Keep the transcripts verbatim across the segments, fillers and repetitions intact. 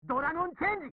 ドラゴンチェンジ。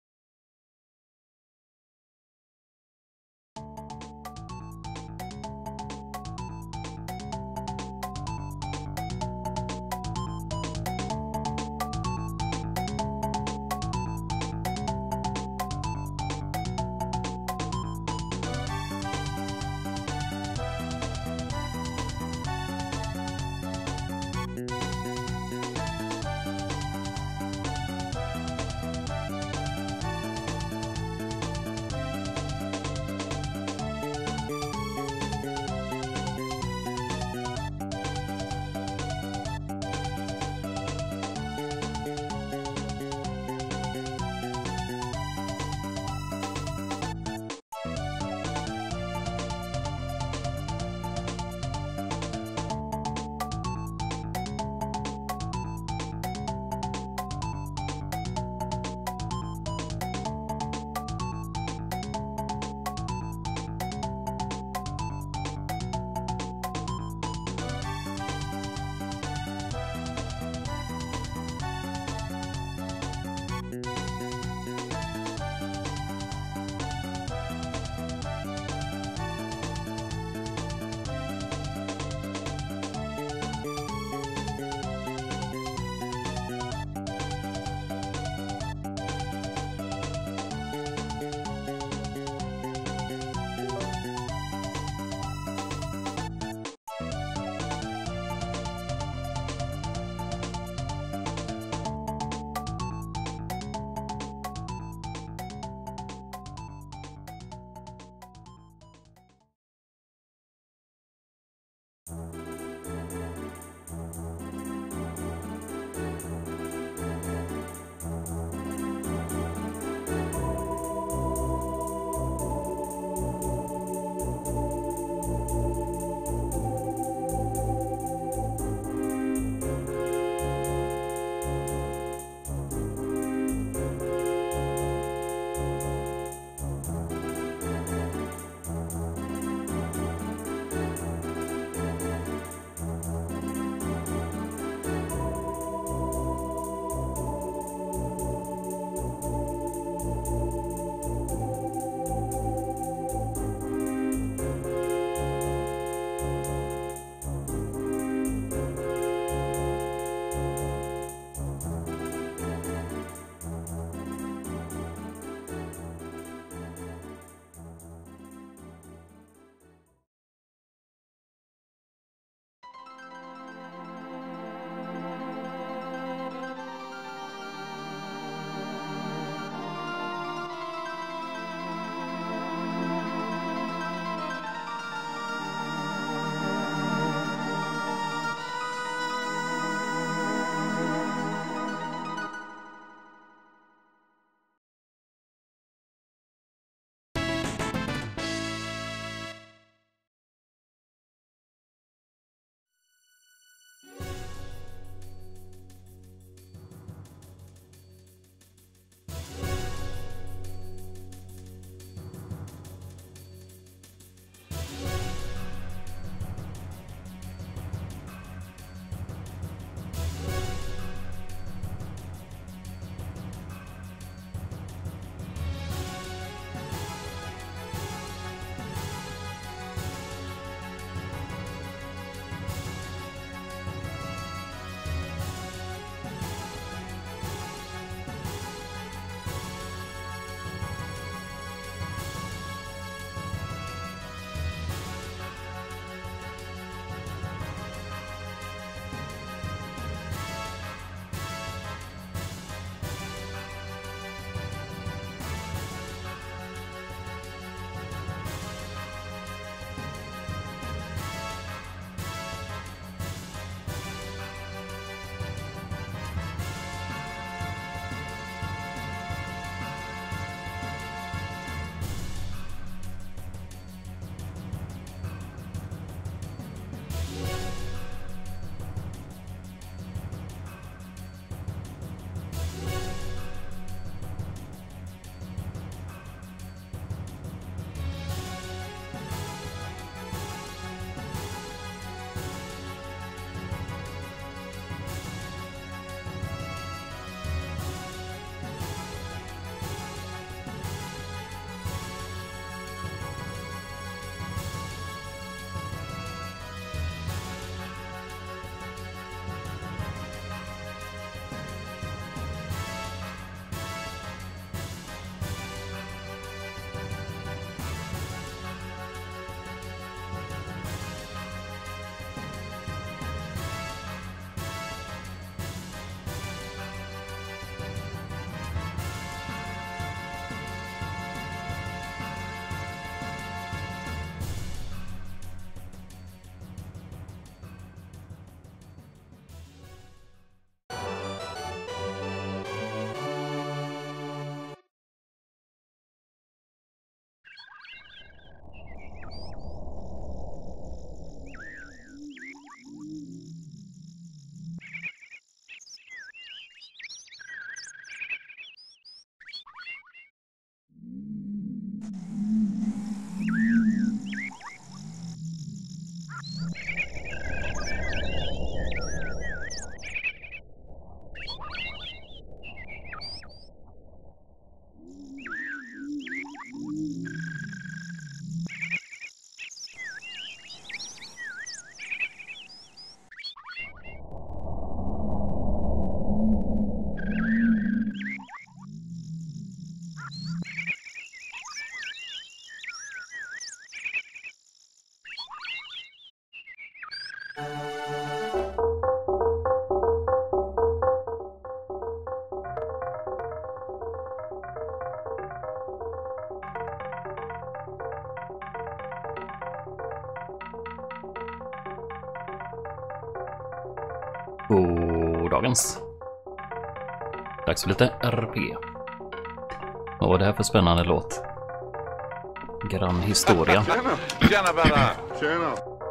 Goddagens. Dags för lite R P. Vad var det här för spännande låt? Grann historia. Tjena! Tjena Berra! Tjena!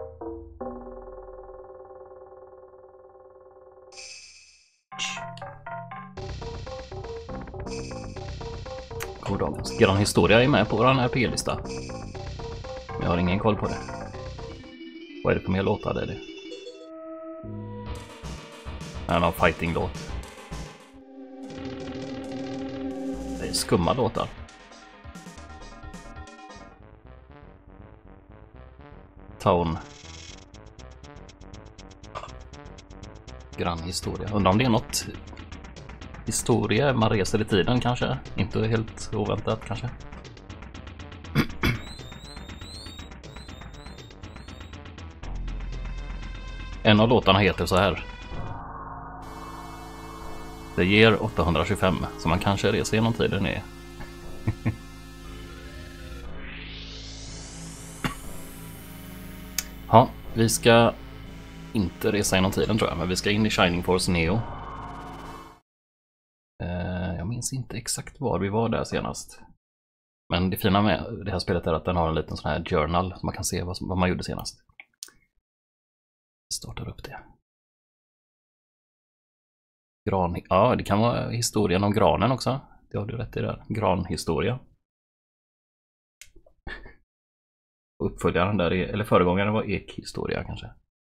Goddagens. Grann historia är med på vår R P-lista. Jag har ingen koll på det. Vad är det för mer låtar? Det är det. En av fighting-låt. Det är skumma låtar. Town. Grann historia. Undrar om det är något historia. Man reser i tiden kanske. Inte helt oväntat kanske. En av låtarna heter så här. Det ger åttahundratjugofem, så man kanske reser genom tiden är. Ja, vi ska inte resa genom tiden tror jag, men vi ska in i Shining Force Neo. Eh, jag minns inte exakt var vi var där senast. Men det fina med det här spelet är att den har en liten sån här journal så man kan se vad, som, vad man gjorde senast. Vi startar upp det. Gran, ja, det kan vara historien om granen också. Det har du rätt i där. Granhistoria. Uppföljaren där, är, eller föregångaren var ekhistoria kanske.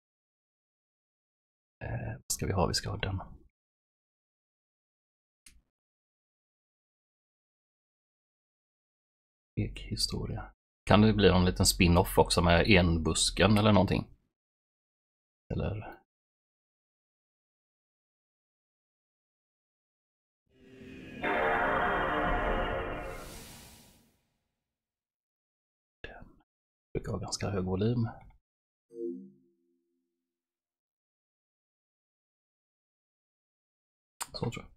Eh, vad ska vi ha? Vi ska ha den. Ekhistoria. Kan det bli någon liten spin-off också med enbusken eller någonting? Eller... brukar ha ganska hög volym. Så tror jag.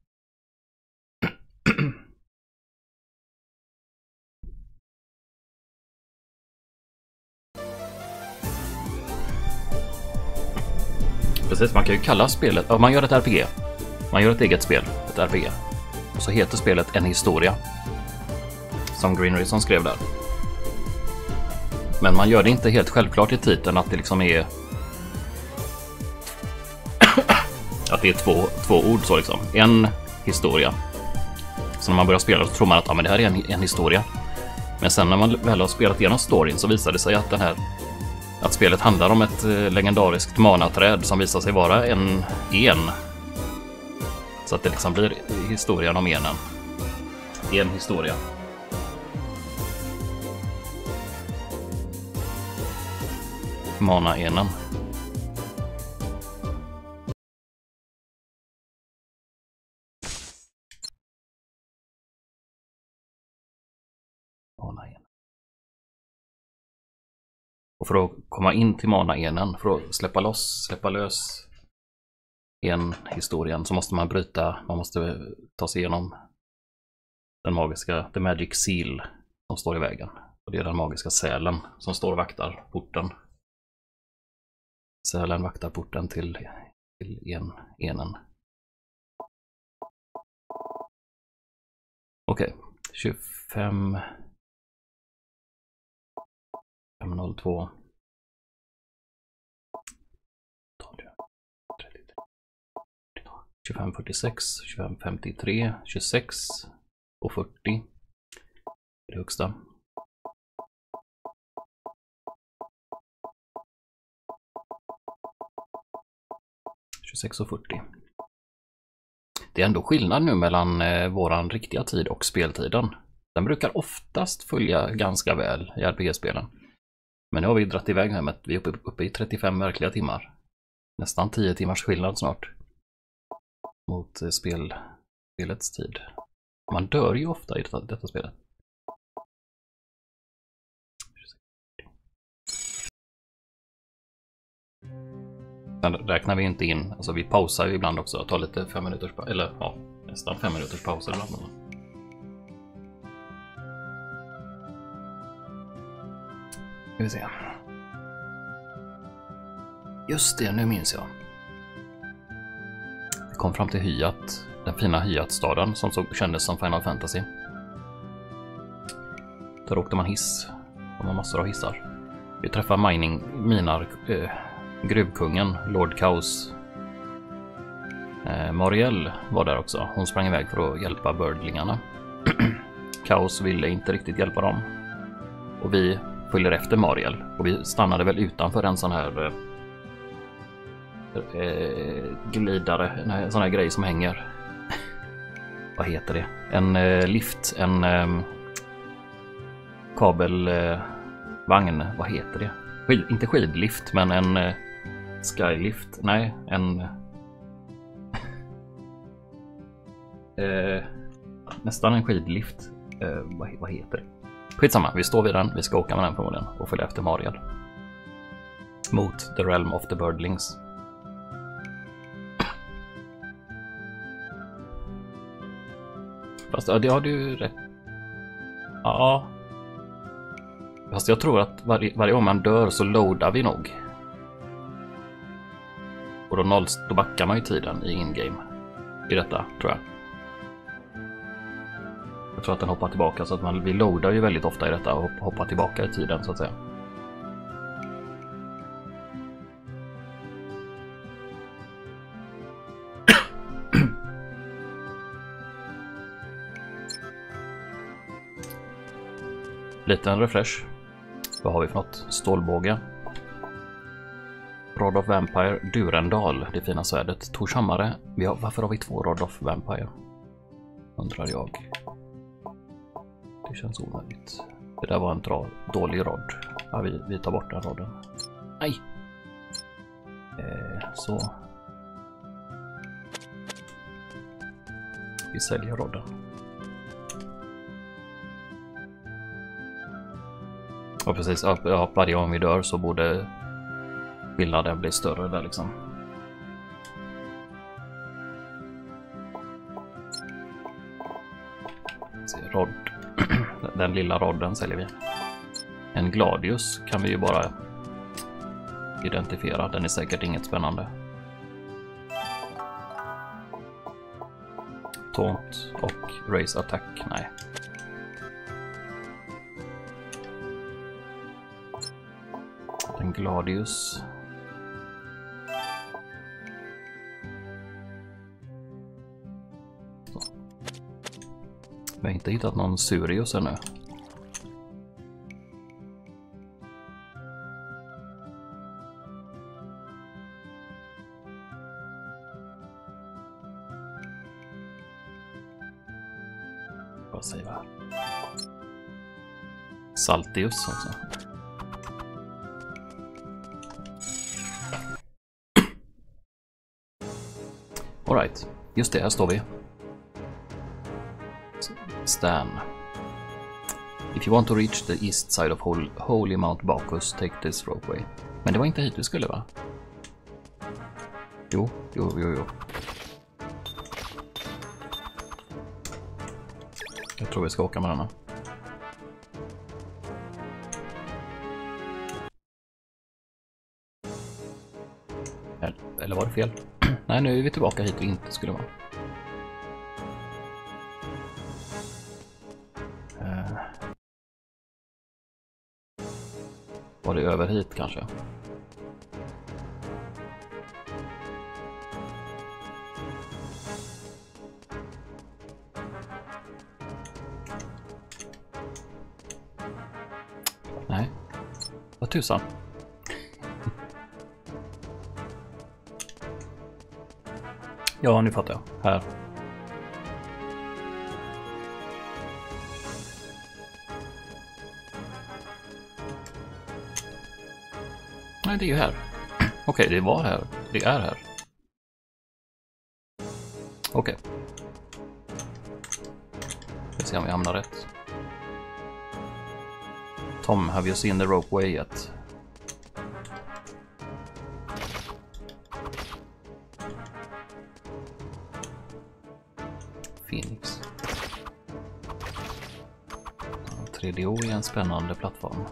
Precis, man kan ju kalla spelet, om man gör ett R P G. Man gör ett eget spel, ett R P G. Och så heter spelet En historia. Som Green Reason skrev där. Men man gör det inte helt självklart i titeln att det liksom är att det är två, två ord så liksom. En historia. Så när man börjar spela så tror man att ja, men det här är en, en historia. Men sen när man väl har spelat igenom storyn så visar det sig att den här att spelet handlar om ett eh, legendariskt manaträd som visar sig vara en en. Så att det liksom blir historien om enen. En historia. Mana-enen. Mana-enen. Och för att komma in till mana-enen, för att släppa loss, släppa lös en historien så måste man bryta, man måste ta sig igenom den magiska, the magic seal som står i vägen. Och det är den magiska sälen som står och vaktar porten. Sälen vaktar porten till, till en, enen. Okej, okay. tjugofem fem noll två tjugofem fyrtiosex, tjugofem femtiotre, tjugosex och fyrtio. Det högsta. tjugosex och fyrtio. Det är ändå skillnad nu mellan eh, våran riktiga tid och speltiden. Den brukar oftast följa ganska väl i R P G-spelen. Men nu har vi dratt iväg här med att vi är uppe, uppe i trettiofem verkliga timmar. Nästan tio timmars skillnad snart. Mot eh, spel, spelets tid. Man dör ju ofta i detta, detta spelet. Sen räknar vi inte in, alltså vi pausar ju ibland också, tar lite fem minuters paus, eller ja, nästan fem minuters pauser ibland. Ska vi se. Just det, nu minns jag. Vi kom fram till Hyat, den fina Hyat-staden som så kändes som Final Fantasy. Där åkte man hiss. De har massor av hissar. Vi träffar mining, minar, äh, gruvkungen, Lord Chaos. Eh, Marielle var där också. Hon sprang iväg för att hjälpa birdlingarna. Chaos ville inte riktigt hjälpa dem. Och vi följer efter Marielle. Och vi stannade väl utanför en sån här eh, glidare, en sån här grej som hänger. Vad heter det? En eh, lift, en eh, kabelvagn, eh, vad heter det? Skid, inte skidlift, men en eh, skylift. Nej, en eh, nästan en skidlift. Eh, vad, vad heter det? Skitsamma, vi står vid den, vi ska åka med den förmodligen och följa efter Mariel. Mot The Realm of the Birdlings. Fast ja, det har du rätt. Ja. Fast jag tror att varje, varje gång man dör så loadar vi nog. Och då, noll, då backar man ju tiden i in-game. I detta, tror jag. Jag tror att den hoppar tillbaka så att man, vi loadar ju väldigt ofta i detta och hoppar tillbaka i tiden så att säga. Liten refresh. Vad har vi för något? Stålbåge. Rod of Vampire, Durendal, det fina svärdet. Torshammare. Vi har, varför har vi två Rod of Vampire? Undrar jag. Det känns onödigt. Det där var en dra, dålig rod. Ja, vi, vi tar bort den rodden. Nej! Eh, så. Vi säljer rodden. Ja, precis. Ja, varje gång vi dör så borde skillnaden bli större där liksom. Rod. Den lilla rodden säljer vi. En Gladius kan vi ju bara identifiera. Den är säkert inget spännande. Taunt och Raise Attack. Nej. En Gladius. Så. Vi har inte hittat någon Surius ännu. Vad säger vi här? Saltius alltså. Alright, just det, här står vi. Stan. If you want to reach the east side of Hol Holy Mount Bacchus, take this ropeway. Men det var inte hit vi skulle, va? Jo, jo, jo, jo. Jag tror vi ska åka med denna. Eller var det fel? Nej, nu är vi tillbaka hit vi inte skulle vara. Uh. Var det över hit kanske? Nej. Vad tusan? Ja, nu fattar jag. Här. Nej, det är ju här. Okej, det var här. Det är här. Okej. Vi får se om vi hamnar rätt. Tom, have you seen the ropeway yet? Phoenix. tre D O är en spännande plattform.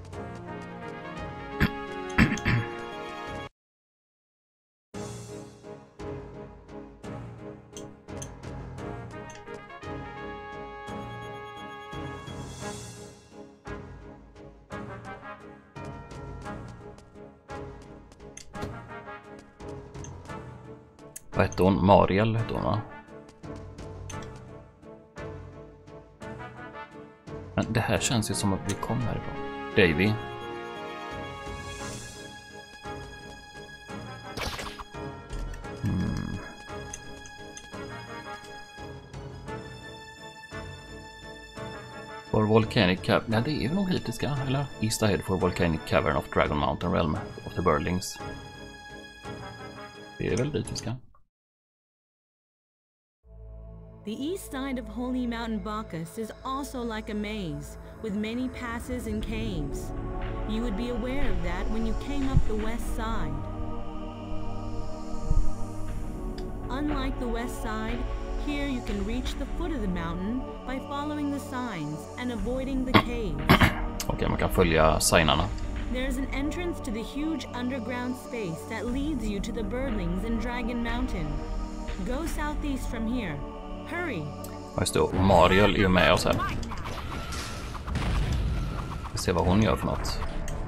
Vad hette hon? Mariel hette hon, va? Men det här känns ju som att vi kom härifrån. Davy. Hmm. For Volcanic Cavern. Ja, det är ju nog hit det ska, eller? East ahead for Volcanic Cavern of Dragon Mountain Realm of the Birdlings. Det är väl dit vi ska. The east side of Holy Mountain Bacchus is also like a maze, with many passes and caves. You would be aware of that when you came up the west side. Unlike the west side, here you can reach the foot of the mountain by following the signs and avoiding the caves. Okej, man kan följa signarna. There's an entrance to the huge underground space that leads you to the Birdlings in Dragon Mountain. Go southeast from here. Hurry! Ja, just det. Och Mariel är ju med oss här. Vi ser vad hon gör för något.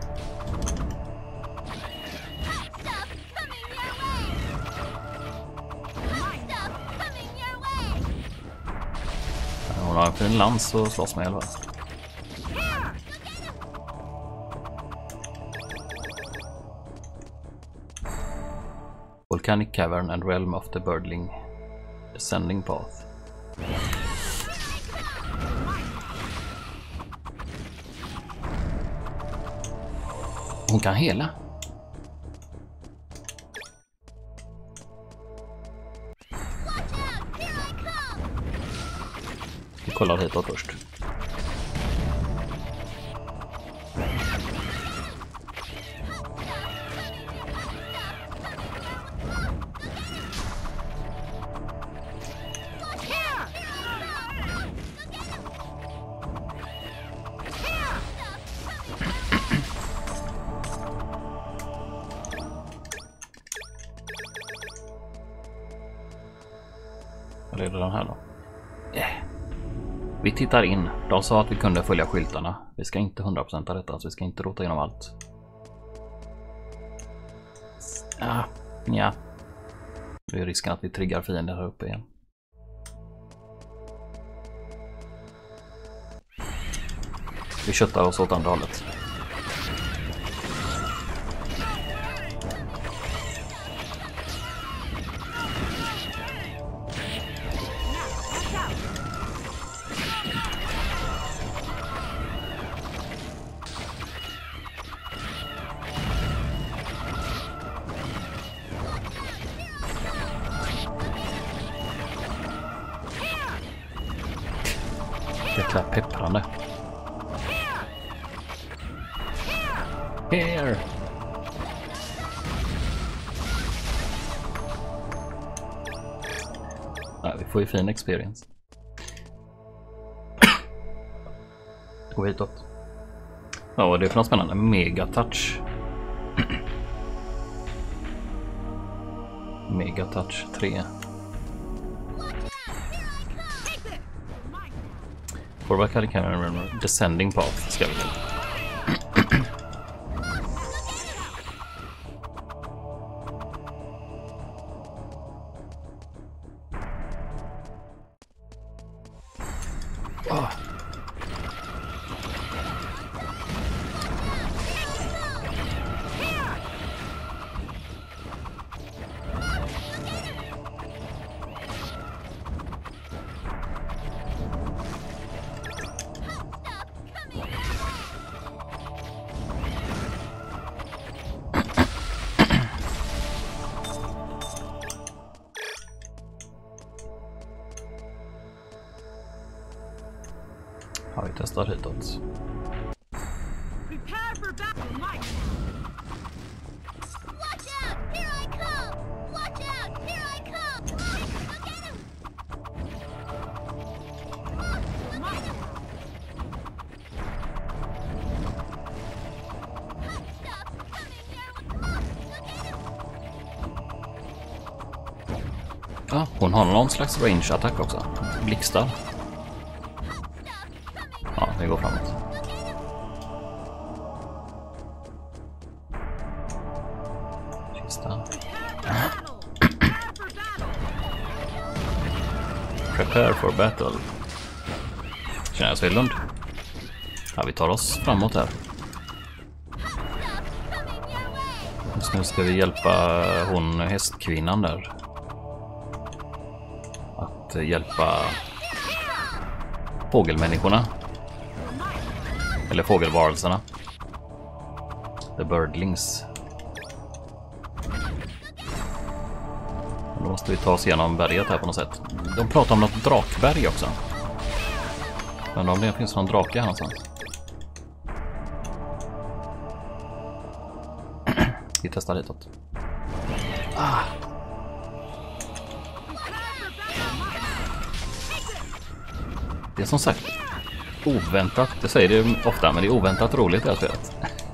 Hon har en fin lans att slåss med, eller? Volcanic Cavern and Realm of the Birdling Descending Path. Hon kan hela. Vi kollar hitåt först. Eller är det den här då? Yeah. Vi tittar in. De sa att vi kunde följa skyltarna. Vi ska inte hundra procent av detta, så vi ska inte rota igenom allt. Ah, ja. Det är risken att vi triggar fiender här uppe igen. Vi köttar oss åt andra hållet. Jäkla pepprande. Here. Ja, vi får ju fin experience. Gå hitåt. Ja, vad är det för något spännande? Mega touch. Mega touch tre. Forward carry camera descending path ska vi till. Oh. Ja, vi testar hitåt. Ja, hon har någon slags range-attack också. Blixtar. Ja, vi går framåt. Kista. Prepare for battle. Tjena Svedlund. Ja, vi tar oss framåt här. Just nu ska vi hjälpa hon hästkvinnan där. Att hjälpa fågelmänniskorna. Eller fågelvarelserna. The birdlings. Då måste vi ta oss igenom berget här på något sätt. De pratar om något drakberg också. Men om det finns någon drake här någonstans. Vi testar ditåt. Ah. Det är som sagt oväntat. Det säger det ofta, men det är oväntat roligt det här spelet.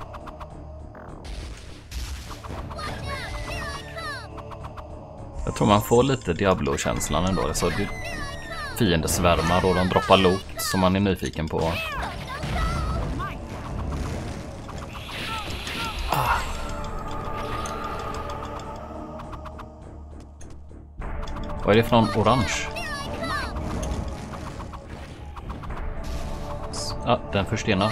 Jag tror man får lite Diablo-känslan ändå. Så det fiendesvärmar och de droppar loot som man är nyfiken på. Ah. Vad är det för någon orange? Ja, ah, den förstenar.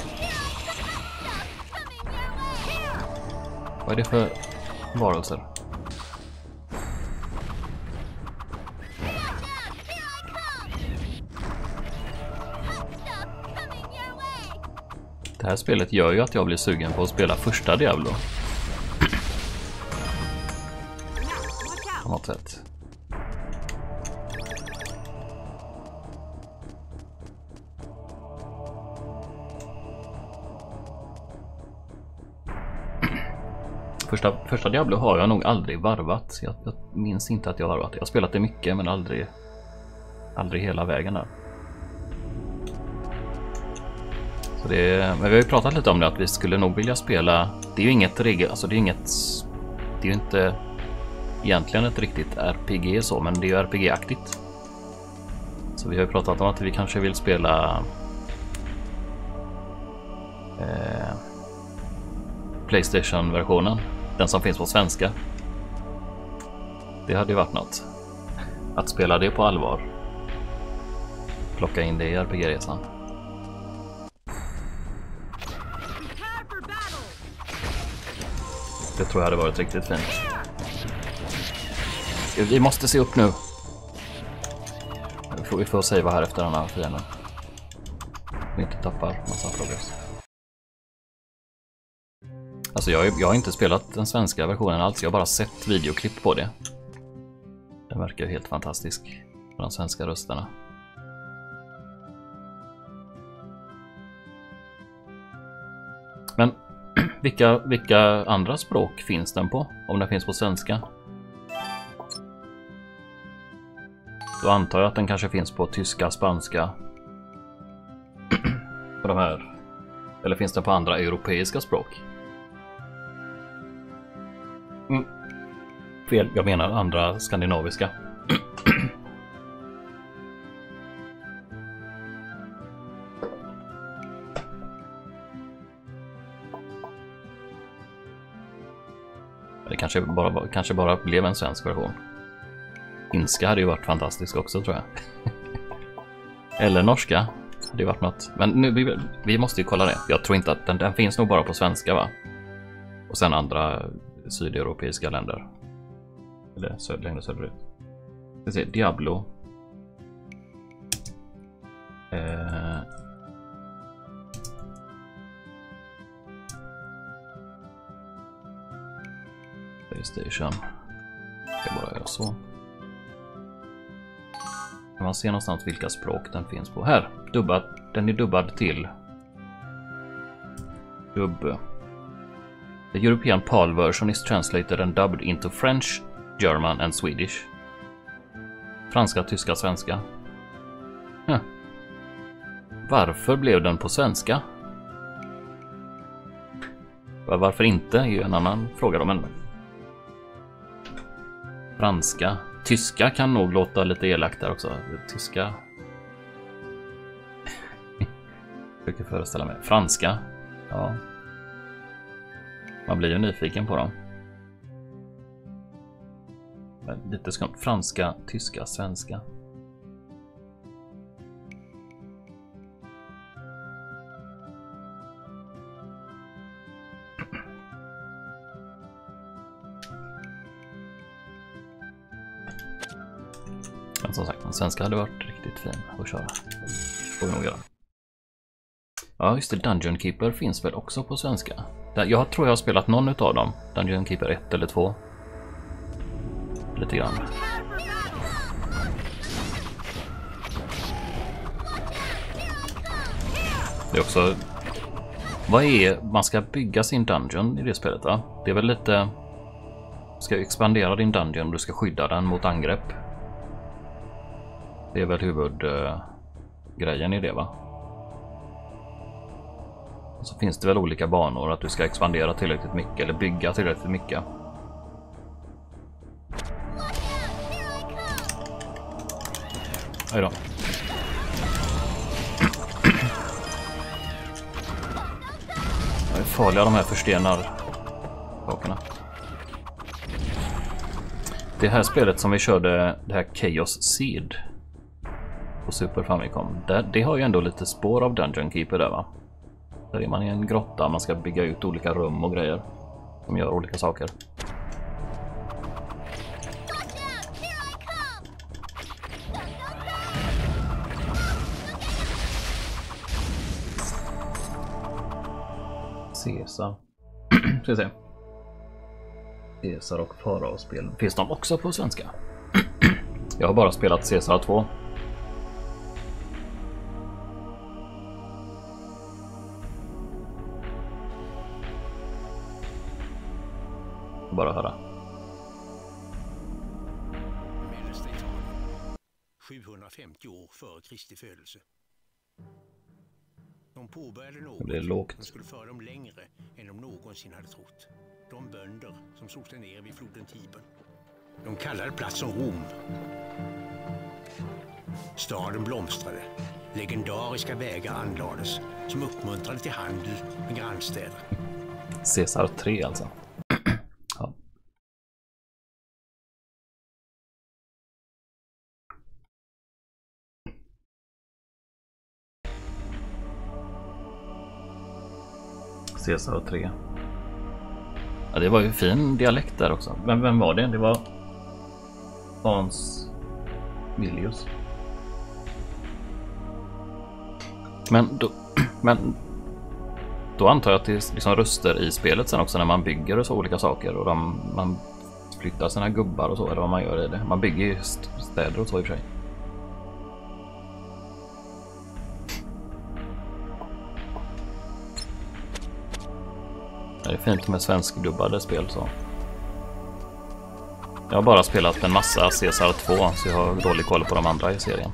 Vad är det för varelser? Det här spelet gör ju att jag blir sugen på att spela första Diablo. På något sätt. Första, första Diablo har jag nog aldrig varvat. Jag, jag minns inte att jag har varvat. Jag har spelat det mycket men aldrig, aldrig hela vägen där. Så det, men vi har ju pratat lite om det att vi skulle nog vilja spela. Det är ju inget regel, alltså det är inget, det är ju inte egentligen ett riktigt R P G så, men det är ju R P G-aktigt. Så vi har ju pratat om att vi kanske vill spela eh, PlayStation-versionen, den som finns på svenska. Det hade ju varit något. Att spela det på allvar. Plocka in det i R P G-resan. Det tror jag hade varit riktigt fint. Vi måste se upp nu. Vi får, vi får savea här efter den här fienden. Vi inte tappar massa progress. Alltså jag, jag har inte spelat den svenska versionen alls. Jag har bara sett videoklipp på det. Den verkar helt fantastisk. De svenska rösterna. Men vilka, vilka andra språk finns den på? Om den finns på svenska? Då antar jag att den kanske finns på tyska, spanska. På de här. Eller finns den på andra europeiska språk? Mm. Fel, jag menar andra skandinaviska. Det kanske bara, kanske bara blev en svensk version. Finska hade ju varit fantastiskt också tror jag. Eller norska hade ju varit något. Men nu, vi, vi måste ju kolla det. Jag tror inte att den, den finns nog bara på svenska va? Och sen andra sydeuropeiska länder. Eller söd, längre söderut. Vi ser Diablo. Eh... PlayStation. Jag bara göra så. Kan man se någonstans vilka språk den finns på? Här, dubbad. Den är dubbad till dubb. The European PAL version is translated and dubbed into French, German and Swedish. Franska, tyska, svenska. Huh. Varför blev den på svenska? Varför inte är ju en annan fråga då, men franska. Tyska kan nog låta lite elakt där också. Tyska. Försöker föreställa mig. Franska. Ja. Man blir ju nyfiken på dem. Men lite skumt. Franska, tyska, svenska. Men som sagt, den svenska hade varit riktigt fin att köra. Får vi nog göra. Ja, just det. Dungeon Keeper finns väl också på svenska. Jag tror jag har spelat någon av dem. Dungeon Keeper ett eller två. Lite grann. Det är också... Vad är... Man ska bygga sin dungeon i det spelet, va? Det är väl lite... Du ska expandera din dungeon och du ska skydda den mot angrepp. Det är väl huvudgrejen uh, i det, va? Och så finns det väl olika banor att du ska expandera tillräckligt mycket eller bygga tillräckligt mycket. Oj då. Det är farliga de här förstenar sakerna. Det här spelet som vi körde, det här Chaos Seed på Super Famicom, det, det har ju ändå lite spår av Dungeon Keeper där, va? Där är man i en grotta, man ska bygga ut olika rum och grejer som gör olika saker. Caesar. Ska vi se. Caesar och Farao-spel. Finns de också på svenska? Jag har bara spelat Caesar två. Bara höra. Mellersta Italien. sjuhundrafemtio år före Kristi födelse. De påbörjade något som skulle föra dem längre än de någonsin hade trott. De bönder som slog sig ner vid floden Tiber. De kallade platsen Rom. Staden blomstrade. Legendariska vägar anlades som uppmuntrade till handel med grannstäder. Caesar tre alltså. Ja. Caesar tre. Ja, det var ju fin dialekt där också. Men vem var det? Det var Hans Milius. Men då, men då antar jag att det är liksom röster i spelet sen också när man bygger och så olika saker och de, man flyttar sina gubbar och så, eller vad man gör i det. Man bygger ju städer och så i och för sig. Det är fint med svenskdubbade spel så. Jag har bara spelat en massa Caesar två så jag har dålig koll på de andra i serien.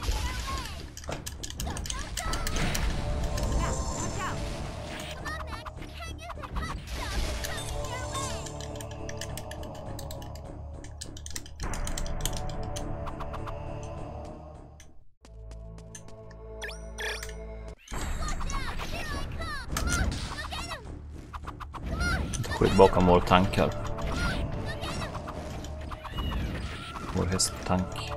Skydd bakom vår tank här. Vår hästtank.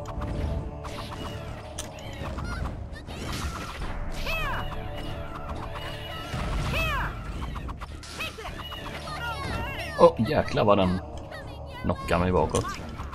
Åh, oh, jäklar vad den knockar mig bakåt.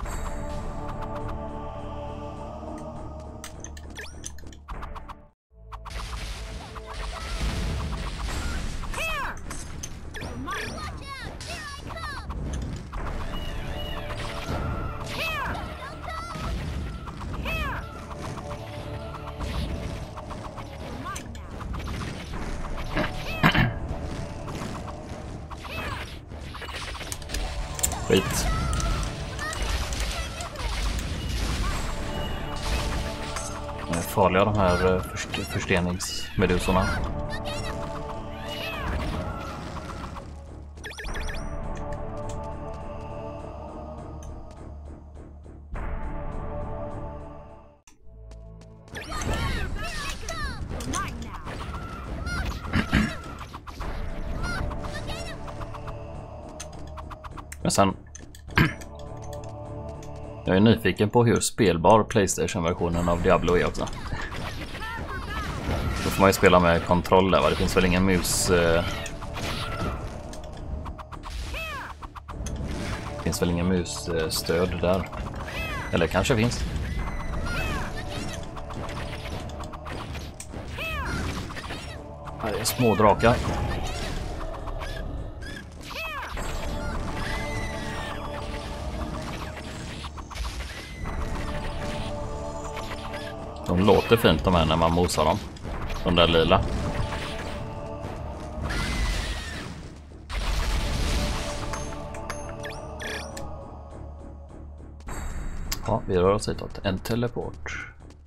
Skit. De är farliga de här först försteningsmedusorna. Men sen... jag är nyfiken på hur spelbar PlayStation-versionen av Diablo är också. Då får man ju spela med kontroll där, va? Det finns väl ingen mus... Eh... Det finns väl ingen musstöd där. Eller kanske finns. Här är små drakar. De låter fint de här när man mosar dem. De där lila. Ja, vi rör oss hitåt. En teleport.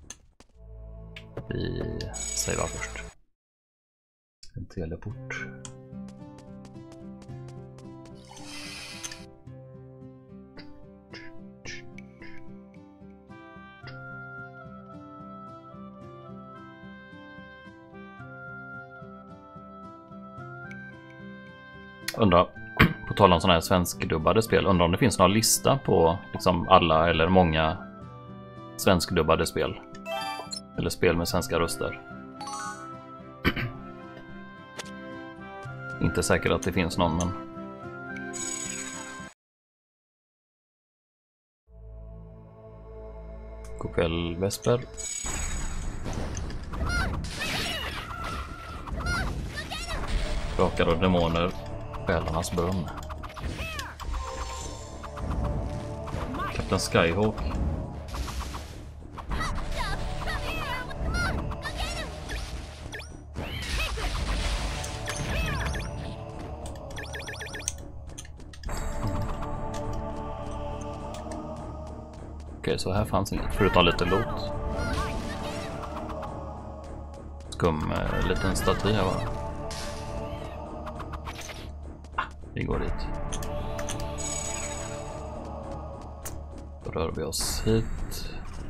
Vi savear först. En teleport. Undrar, på tal om sådana här svenskdubbade spel, undrar om det finns någon lista på liksom alla eller många svenskdubbade spel. Eller spel med svenska röster. Inte säkert att det finns någon, men... God kväll, Vesper. Drakar och demoner. Själarnas brunn. Kapten Skyhawk. Okej, så här fanns inget förutom lite loot. Skum eh, liten staty här bara. Vi går dit. Då rör vi oss hit.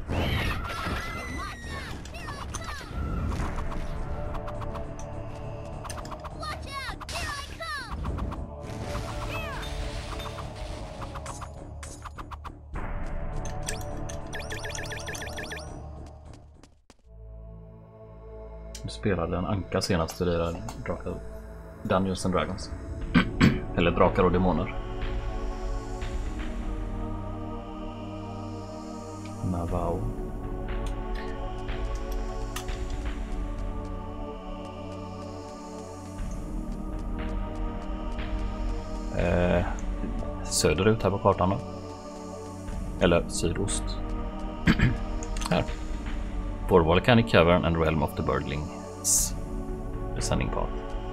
Du spelade en anka senast i det Drakar Dungeons and Dragons. Eller drakar och demoner. Navao. Eh, söderut här på kartan då. Eller sydost. Här. For Volcanic Cavern and Realm of the Birdlings. Descending path.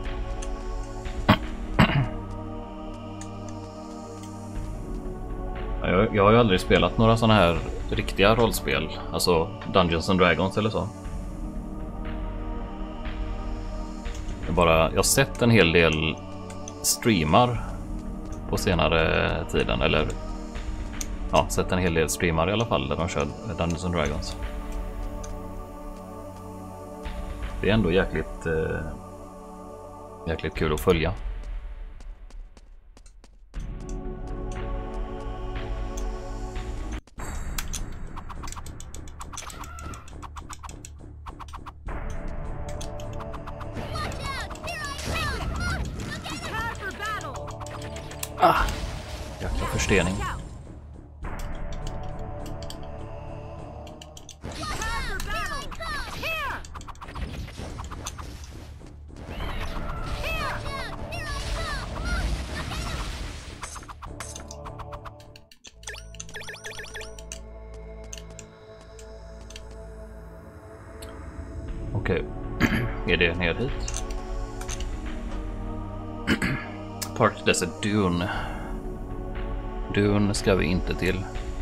Jag, jag har ju aldrig spelat några sådana här riktiga rollspel, alltså Dungeons and Dragons eller så. Jag, bara, jag har sett en hel del streamar på senare tiden, eller ja, sett en hel del streamar i alla fall där de kör Dungeons and Dragons. Det är ändå jäkligt, eh, jäkligt kul att följa. Ah, jäkla förstening. Okej, är det ner hit? Park Desert Dune. Dune ska vi inte till.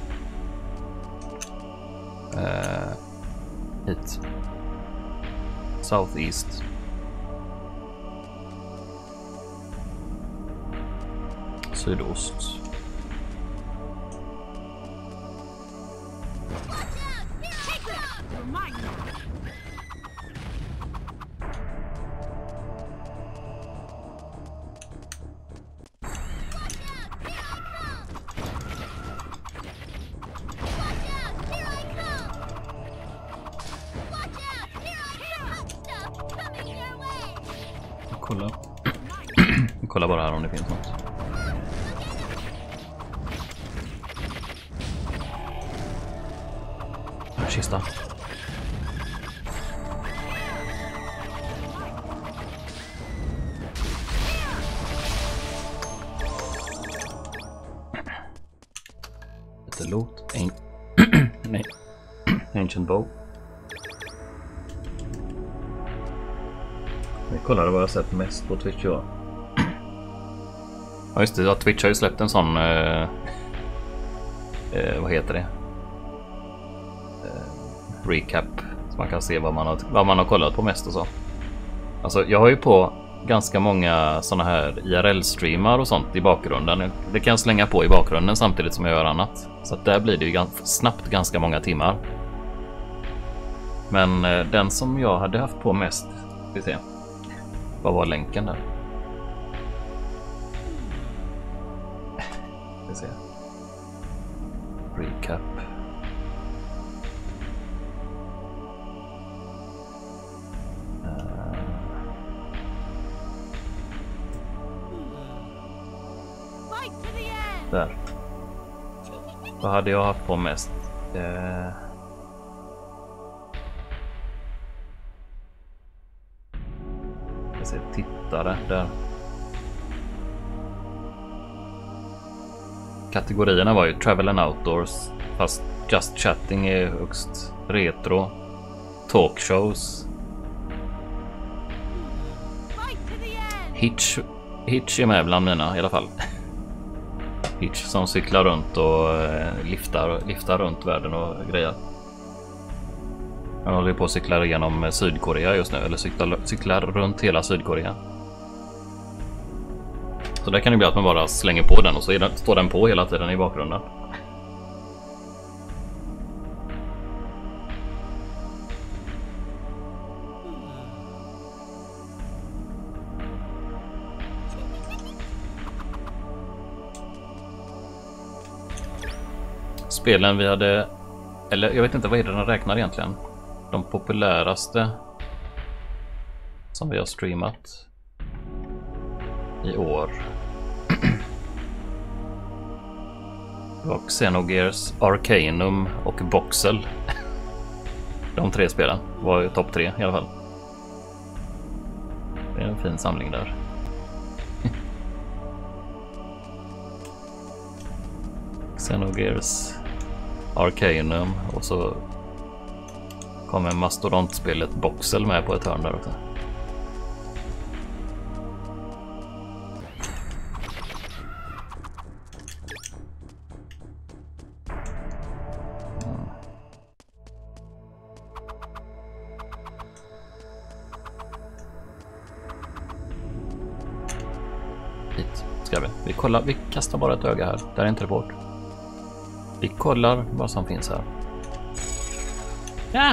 Uh, hit. Southeast. Sydost. kolla. Kolla bara här om det finns något. Kista. Lite loot. An Nej. Ancient bow. Vi kollar vad jag sett mest på Twitch. Ja, ja just det. Ja, Twitch har ju släppt en sån... Eh, eh, vad heter det? Recap, så man kan se vad man har, vad man har kollat på mest och så. Alltså jag har ju på ganska många såna här I R L-streamar och sånt i bakgrunden. Det kan jag slänga på i bakgrunden samtidigt som jag gör annat. Så att där blir det ju ganska snabbt ganska många timmar. Men eh, den som jag hade haft på mest, vi se. Vad var länken där? Vi se. Recap. Där. Vad hade jag haft på mest? Eh... Jag ser tittare där. Kategorierna var ju Travel and Outdoors, fast Just Chatting är högst. Retro, Talkshows, Hitch. Hitch är med bland mina i alla fall. Hitch som cyklar runt och eh, liftar, liftar runt världen och grejer. Han håller på att cykla igenom Sydkorea just nu, eller cyklar, cyklar runt hela Sydkorea. Så där kan det bli att man bara slänger på den och så är den, står den på hela tiden i bakgrunden. Spelen vi hade, eller jag vet inte vad är det den räknar egentligen. De populäraste som vi har streamat i år. Och Xenogears, Arcanum och Voxel. De tre spelen var ju topp tre i alla fall. Det är en fin samling där. Xenogears, Arcanum och så kommer mastodontspelet Voxel med på ett hörn där också. Mm. Hit ska vi. Vi kollar, vi kastar bara ett öga här. Där är inte report. Vi kollar vad som finns här. Ja!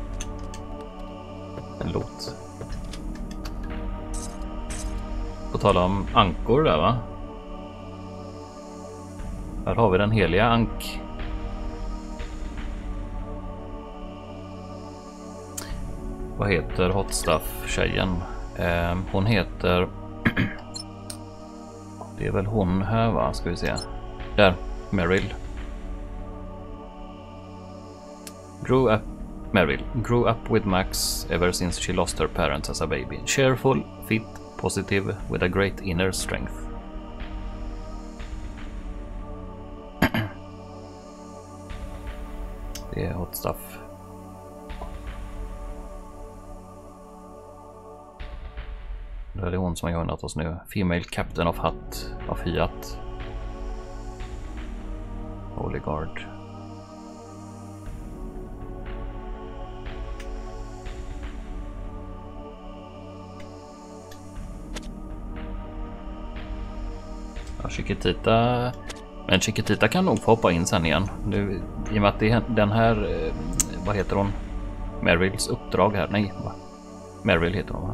En lot. På tala om ankor där, va? Här har vi den heliga ank. Vad heter Hot Stuff-tjejen? Eh, hon heter... Det är väl hon här, va? Ska vi se. Där, Meryl. Grew up, Meryl grew up with Max ever since she lost her parents as a baby. Cheerful, fit, positive, with a great inner strength. Det är Hot Stuff. Det är hon som har joinat oss nu. Female Captain of Hut av Fiat. Holy Guard. Ja, Chiquitita. Men Chiquitita kan nog få hoppa in sen igen. Nu, i och med att det är den här, vad heter hon? Meryls uppdrag här. Nej, va? Meryl heter hon, va?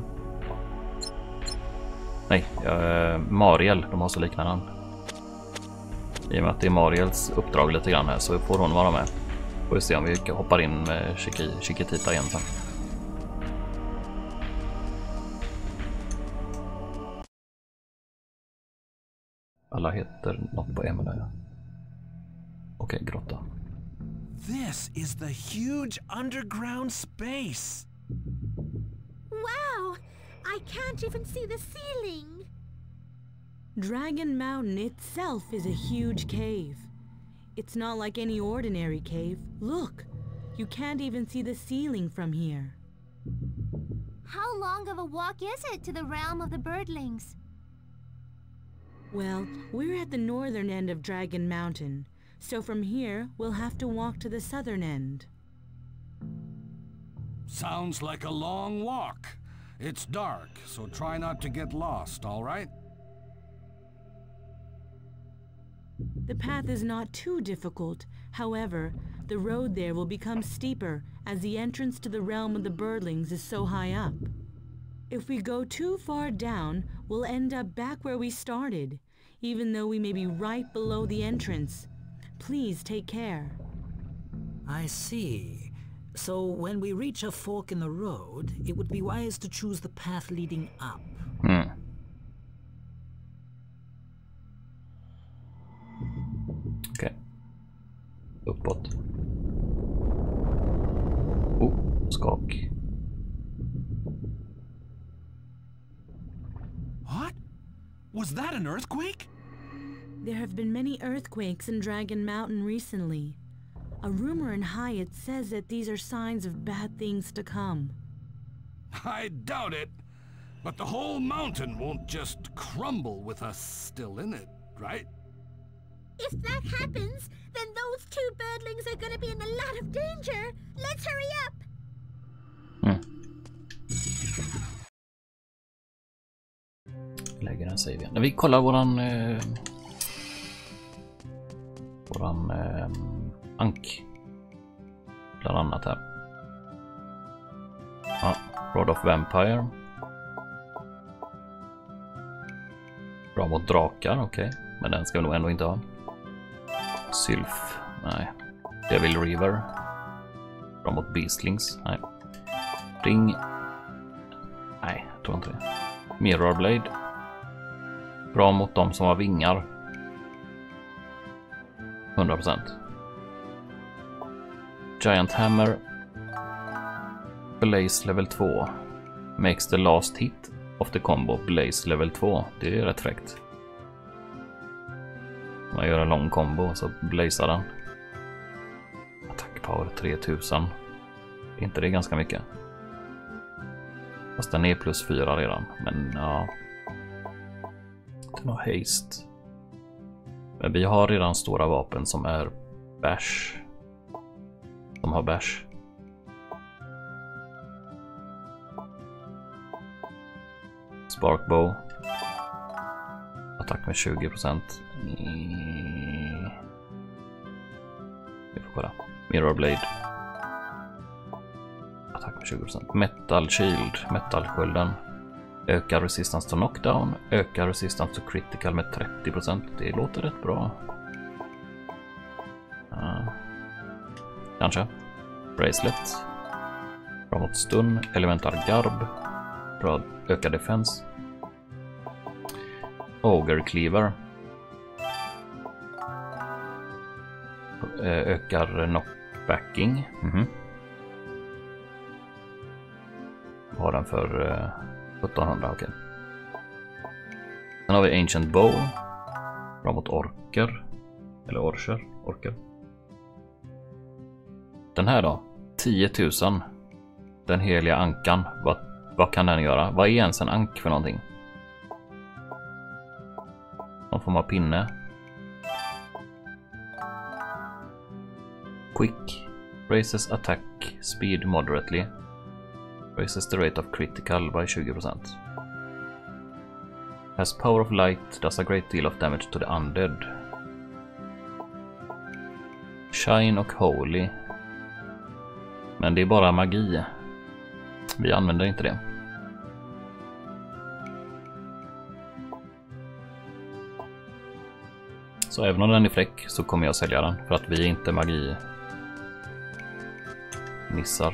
Nej, uh, Mariel. De har så liknande namn. I och med att det är Mariels uppdrag lite grann här så får hon vara med. Får vi se om vi hoppar in med Chiqui, Chiquitita igen sen. alla heter något på M där. Ja. Okej, okay, grotta. This is the huge underground space. Wow! I can't even see the ceiling. Dragon Mountain itself is a huge cave. It's not like any ordinary cave. Look, you can't even see the ceiling from here. How long of a walk is it to the realm of the birdlings? Well, we're at the northern end of Dragon Mountain, so from here we'll have to walk to the southern end. Sounds like a long walk. It's dark, so try not to get lost, all right? The path is not too difficult. However, the road there will become steeper as the entrance to the realm of the birdlings is so high up. If we go too far down, we'll end up back where we started, even though we may be right below the entrance. Please take care. I see. So when we reach a fork in the road, it would be wise to choose the path leading up. Mm. Okej. Okay. Uppåt. Oh, skak. What? Was that an earthquake? There have been many earthquakes in Dragon Mountain recently. A rumor in Hyatt says that these are signs of bad things to come. I doubt it. But the whole mountain won't just crumble with us still in it, right? If that happens, then those two birdlings are gonna be in a lot of danger. Let's hurry up! Mm. Lägger den save igen. När vi kollar våran eh, våran eh, ank bland annat här. Ja, Rod of Vampire. Bra mot drakar, okej. Okay. Men den ska vi nog ändå inte ha. Sylph, nej. Devil River. Bra mot Beastlings, nej. Ring. Nej, jag tror inte det. Mirror Blade. Bra mot de som har vingar. hundra procent. Giant Hammer. Blaze level två. Makes the last hit of the combo Blaze level två. Det är rätt fräckt. Man gör en lång combo så blazar den. Attack power tre tusen. Är inte det ganska mycket? Fast den är plus fyra redan. Men ja. Den har haste. Men vi har redan stora vapen som är bash. De har bash. Sparkbow. Attack med tjugo procent. Vi får kolla. Mirror Blade. Attack med tjugo procent. Metal Shield. Metallskölden. Ökar resistance to knockdown. Ökar resistance to critical med trettio procent. Det låter rätt bra. Uh, kanske. Bracelet. Bra mot stun. Elemental garb. Bra ökad defense. Ogre Cleaver. Ökar knockbacking. Mm-hmm. Vad har den för uh, sjuttonhundra? Okej. Okay. Sen har vi Ancient Bow. Bra mot orker. Eller orcher. Orker. Den här då. tio tusen. Den heliga ankan. Vad, vad kan den göra? Vad är ens en ank för någonting? Någon form av pinne. Quick. Raises attack speed moderately. Raises the rate of critical by tjugo procent. Has power of light. Does a great deal of damage to the undead. Shine och Holy. Men det är bara magi. Vi använder inte det. Så även om den är fräck så kommer jag sälja den. För att vi är inte magi missar.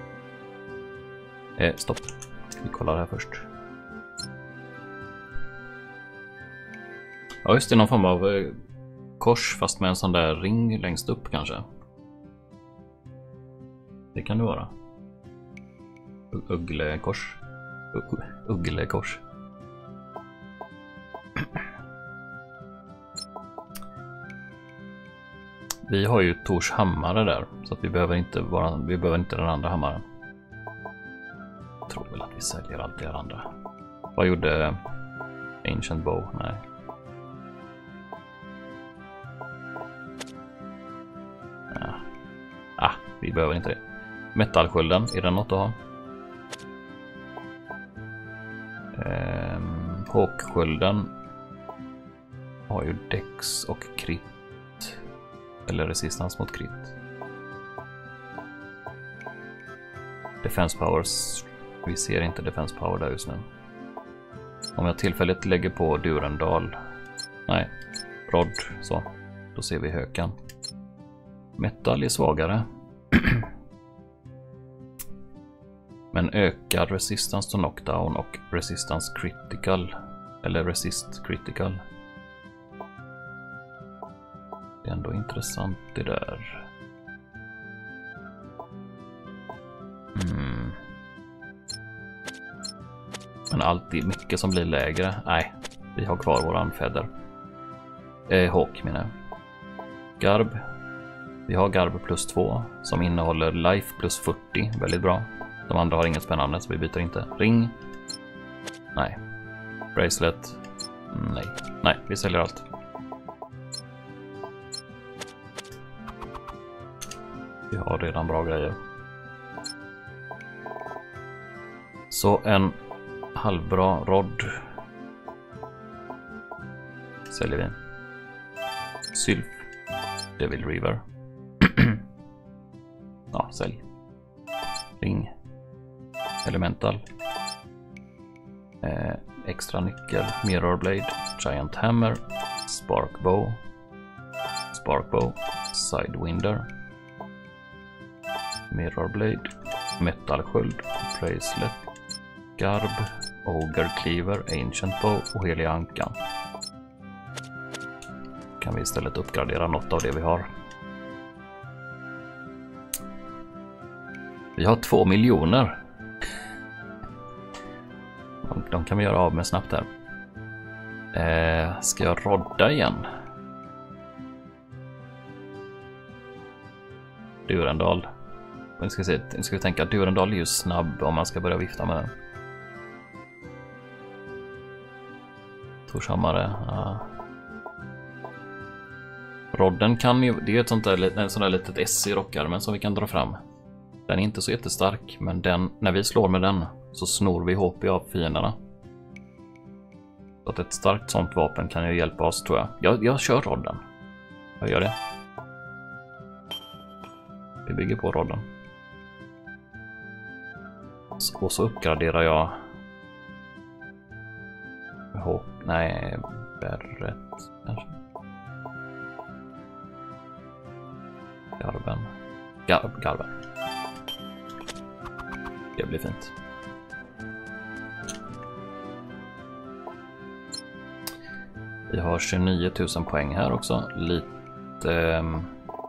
Eh, stopp. Vi kollar här först. Ja just det, någon form av eh, kors fast med en sån där ring längst upp kanske. Det kan det vara. U- Ugglekors. U- Ugglekors. Vi har ju Tors hammare där, så att vi behöver inte vara, vi behöver inte den andra hammaren. Jag tror väl att vi säljer allt det andra. Vad gjorde Ancient Bow? Nej. Ja. Ah, vi behöver inte det. Metallskölden, är det något att ha? Ehm, Håkskölden har ju Dex och Crit. Eller resistans mot crit. Defense powers. Vi ser inte defense power där just nu. Om jag tillfälligt lägger på Durendal. Nej, Rod, så. Då ser vi hökan. Metal är svagare. Men ökar resistance to knockdown och resistance critical. Eller resist critical. Det är ändå intressant det där. Mm. Men alltid mycket som blir lägre. Nej, vi har kvar våran feather. Eh, Hawk menar jag. Garb. Vi har Garb plus två som innehåller life plus fyrtio. Väldigt bra. De andra har inget spännande så vi byter inte. Ring. Nej. Bracelet. Nej. Nej, vi säljer allt. Vi har redan bra grejer. Så en halvbra rod säljer vi. Sylf. Devil River. Ja, sälj. Ring. Elemental. Eh, extra nyckel. Mirror Blade. Giant Hammer. Spark Bow. Spark Bow. Sidewinder. Mirror Blade, Metallsköld, Bracelet, Garb, Ogre Cleaver, Ancient Bow och Heliga Ankan. Kan vi istället uppgradera något av det vi har. Vi har två miljoner. De, de kan vi göra av med snabbt här. Eh, ska jag rodda igen? Durendal. Nu ska, se, nu ska vi tänka att Durendal är ju snabb om man ska börja vifta med den. Torshammare. Ja. Rodden kan ju, det är ett sånt där, en sån där litet S i rockarmen som vi kan dra fram. Den är inte så jättestark, men den, när vi slår med den så snor vi H P av fienderna. Så att ett starkt sånt vapen kan ju hjälpa oss tror jag. Jag, jag kör rodden. Jag gör det. Vi bygger på rodden. Och så uppgraderar jag H- nej, Berret kanske. Garben. Gar garben. Det blir fint. Vi har tjugonio tusen poäng här också. Lite ähm,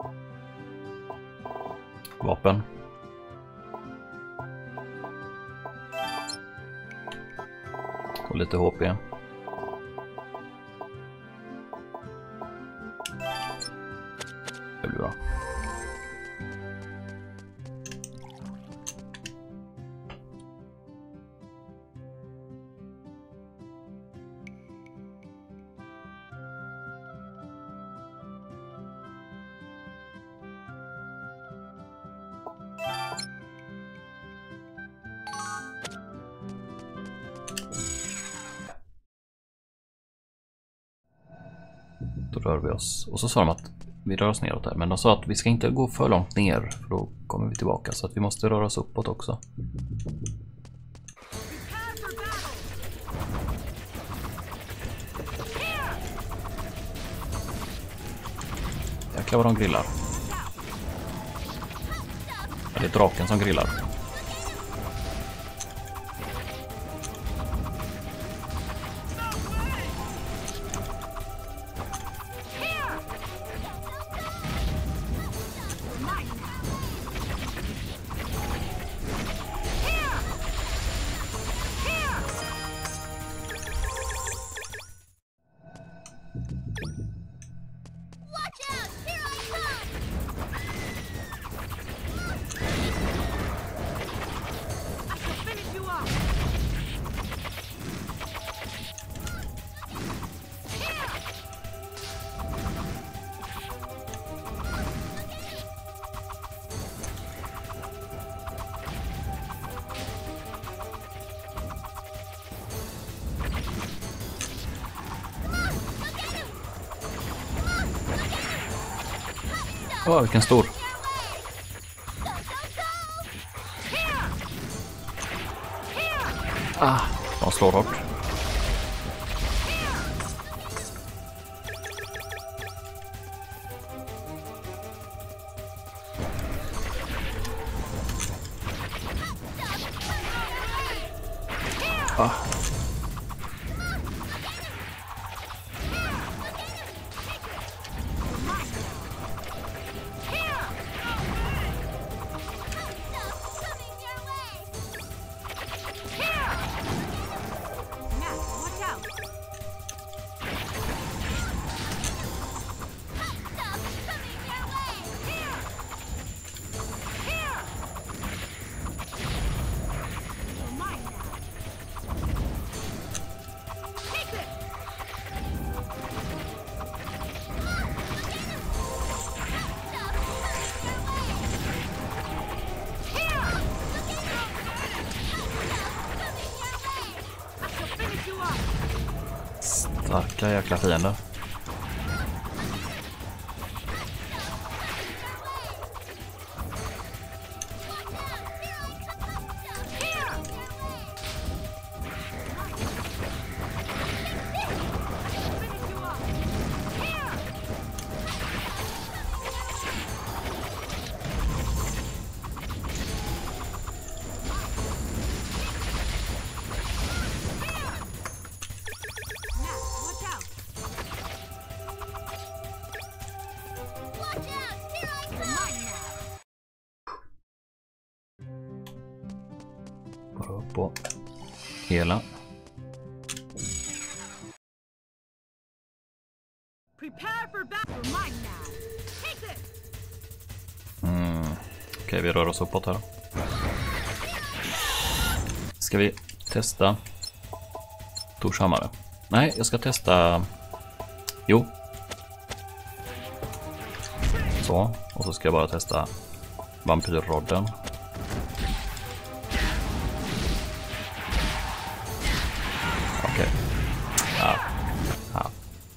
vapen. Och lite H P. Det blir bra. Då rör vi oss. Och så sa de att vi rör oss neråt här. Men de sa att vi ska inte gå för långt ner. För då kommer vi tillbaka. Så att vi måste röra oss uppåt också. Jäklar vad de grillar. Det är draken som grillar. Åh, oh, vilken stor. Ah, de slår hårt. Ah. Starka jäkla fiender. Bara upp på hela. Mm. Okej, okay, vi rör oss uppåt här. Ska vi testa Tors hammare? Nej, jag ska testa... Jo. Så, och så ska jag bara testa vampyrrodden. Okej. Okay. Ja. Ja.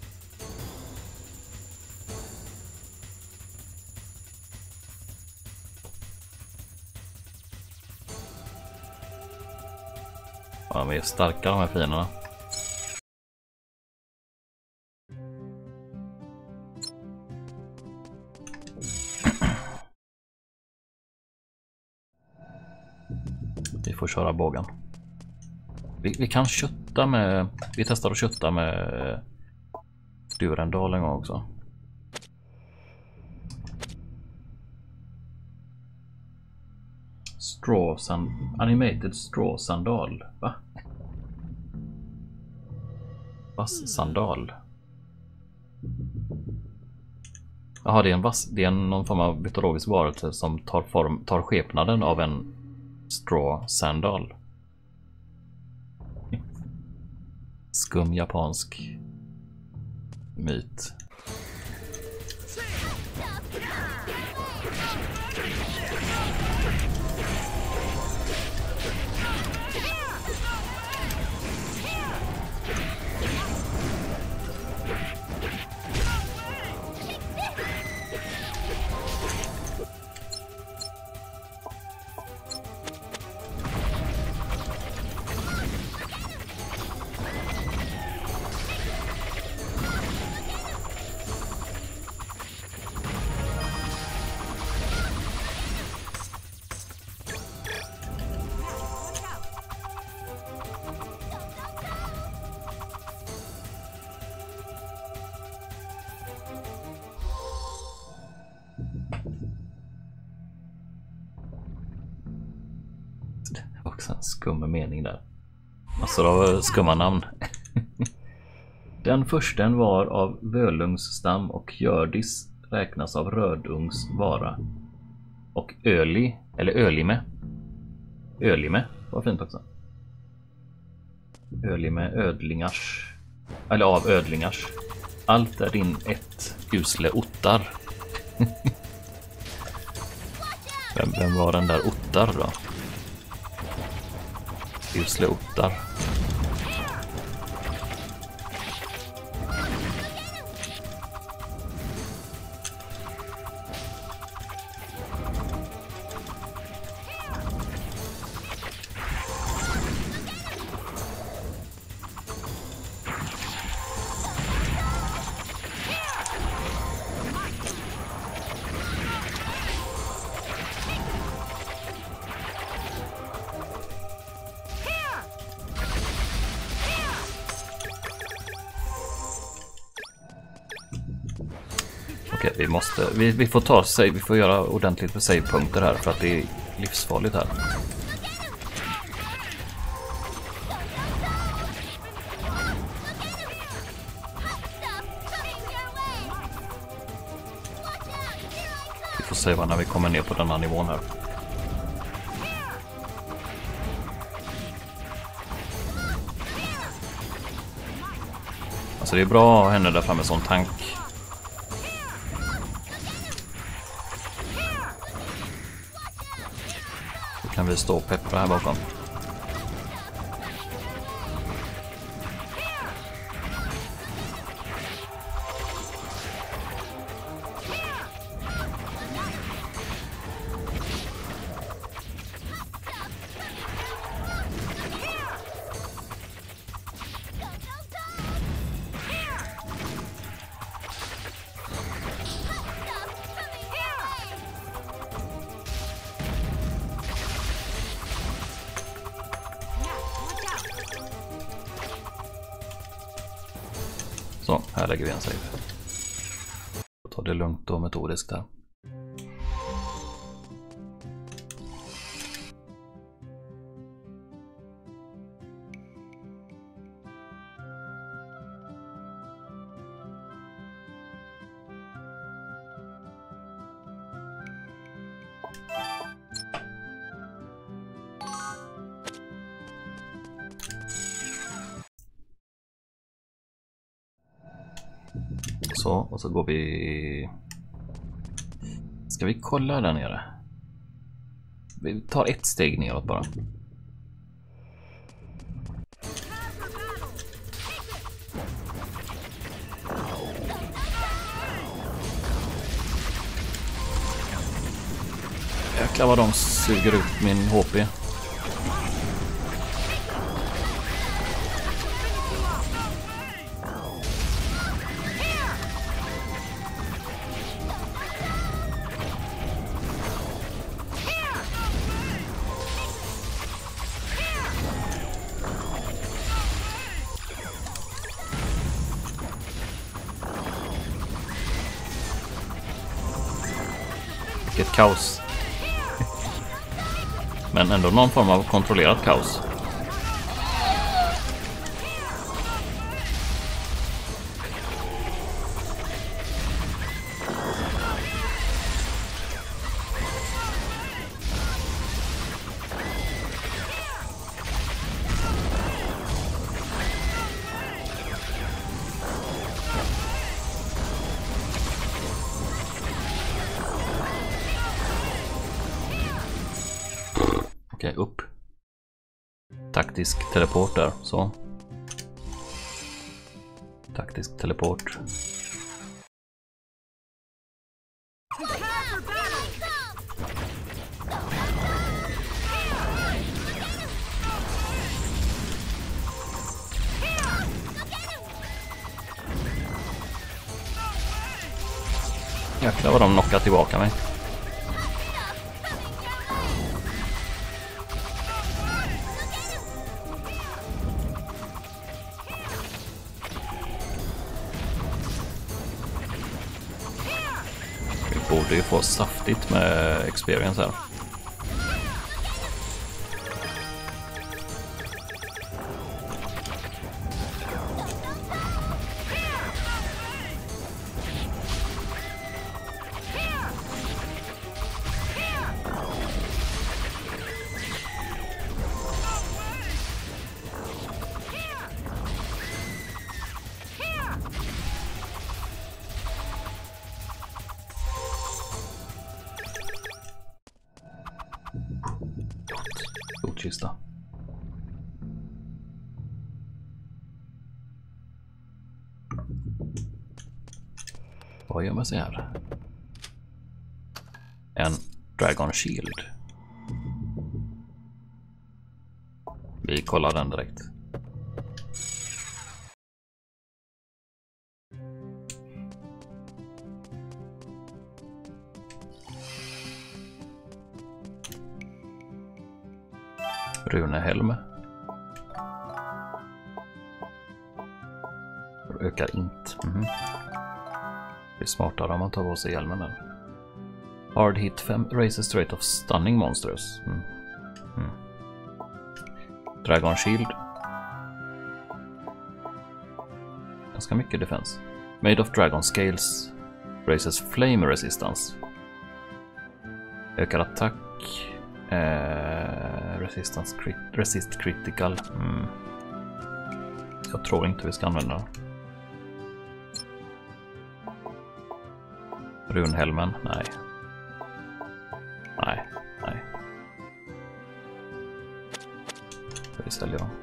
Ja, de är starka de här fienderna. Vi får köra bågen. Vi, vi kan kötta med... Vi testar att kötta med Durendal en gång också. Straw sand... Animated straw sandal. Va? Vass sandal. Jaha, det är en vass... Det är en, någon form av mytologisk varelse som tar, form, tar skepnaden av en straw sandal. Skum japansk myt. Också en skum mening där. Massor av skumma namn. Den försten var av Völungsstam och Gördis räknas av Rödungs vara. Och Öli, eller Ölime. Ölime var fint också. Ölime ödlingars. Eller av ödlingars. Allt är din ett usle ottar. vem, vem var den där ottar då? Usle ottar. vi måste, vi, vi får ta save, vi får göra ordentligt för savepunkter här för att det är livsfarligt här. Vi får savea när vi kommer ner på den här nivån här. Alltså det är bra att ha henne där framme som tank. Då kan vi stå och peppra här bakom. Så, här lägger vi en save. Ta det lugnt och metodiskt där. Så, och så går vi... Ska vi kolla där nere? Vi tar ett steg neråt bara. Jäklar vad de suger ut min H P. Vilket kaos. Men ändå någon form av kontrollerat kaos. Okej, upp. Taktisk teleport där, så. Taktisk teleport. Jäklar vad de knockar tillbaka mig. Vi borde ju få saftigt med experience här. Kista. Vad gör man sig här? En Dragon Shield. Vi kollar den direkt. Runehelm. Ökar int. Mm-hmm. Det är smartare om man tar på sig hjälmen där. Hard hit fem raises the rate of stunning monsters. Mm. Mm. Dragon shield. Ganska mycket defense. Made of dragon scales raises flame resistance. Ökar attack. Eh, resistance crit resist critical. Mm. Jag tror inte vi ska använda den. Runhelmen? Nej. Nej, nej. Vi säljer dem.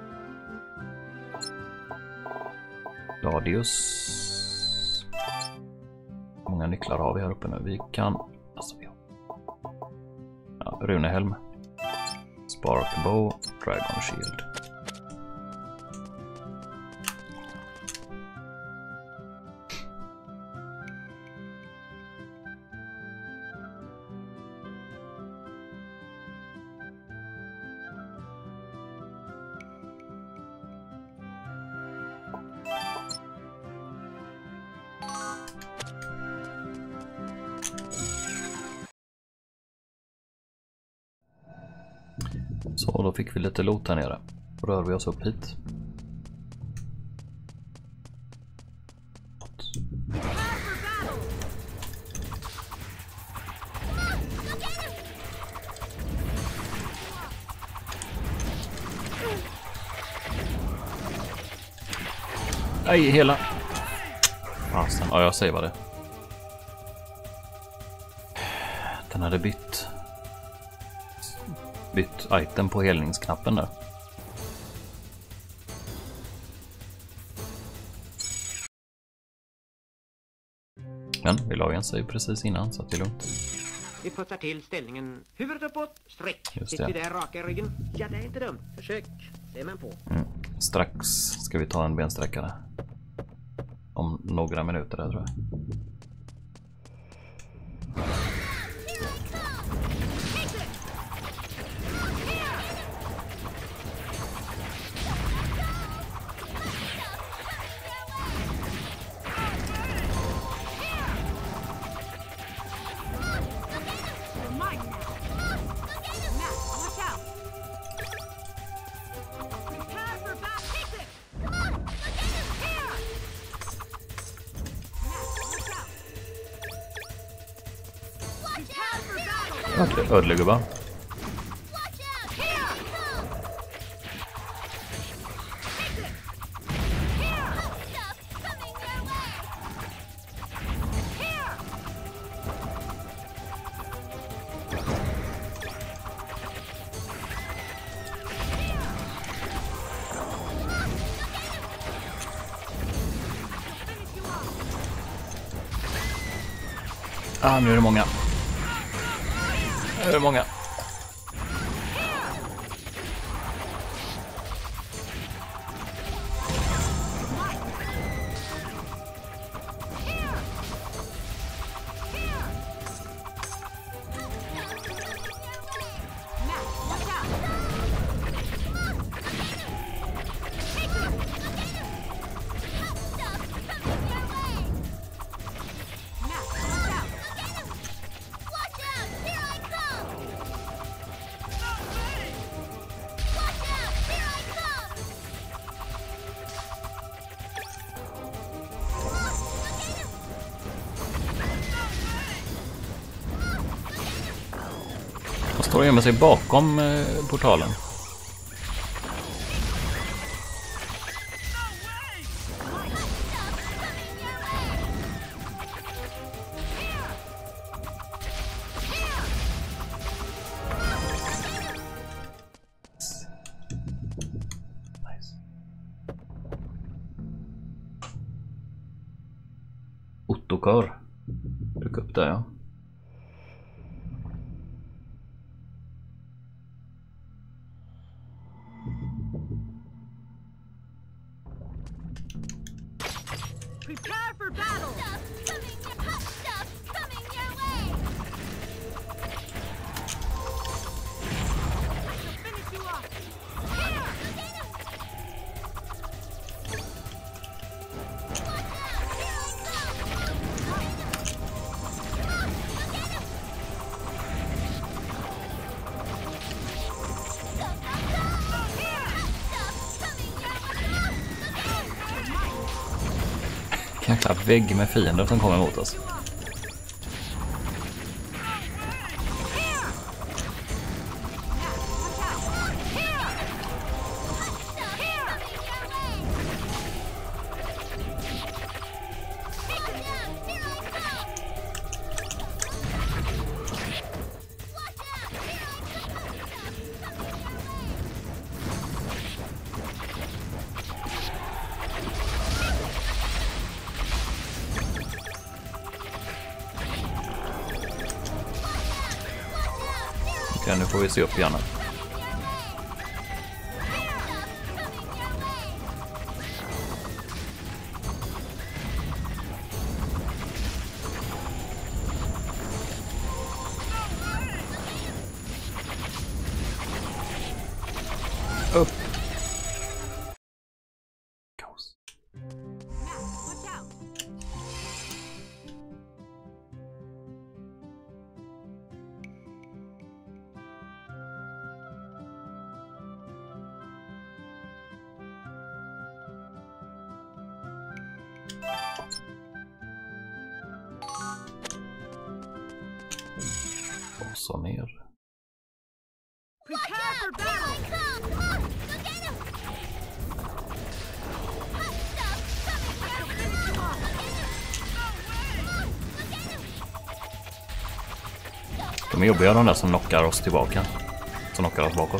Gladius. Hur många nycklar har vi här uppe nu? Vi kan... Alltså, vi har... Ja, runehelm. Sparkbow. Dragon shield. Så då fick vi lite loot här nere. Då rör vi oss upp hit. Nej, hela. Fasen, ja jag säger vad det. Den hade bytt. Bytt item på helningsknappen där. Men vi la en sig precis innan så att det är lugnt. Vi puttar till ställningen huvudet uppåt, sträck. Just det. Sitter vi där raka i ryggen? Ja, det är inte dumt. Försök. Det är man på. Mm. Strax ska vi ta en bensträckare. Om några minuter där tror jag. Okej, ödlegubbar. Ah, nu är det många. Nu är det många. Står och gömmer sig bakom eh, portalen. Nice. Ottokar. Ryck upp där, ja. Prepare for battle! Stuff coming, hot stuff coming your way! I shall finish you off! Here! Watch out! Here I come! jäkla vägg med fiender som kommer emot oss. Okej, nu får vi se upp igen. Upp. Kaos. Och så ner. De är jobbiga, de där som knockar oss tillbaka. Som knockar oss bakåt.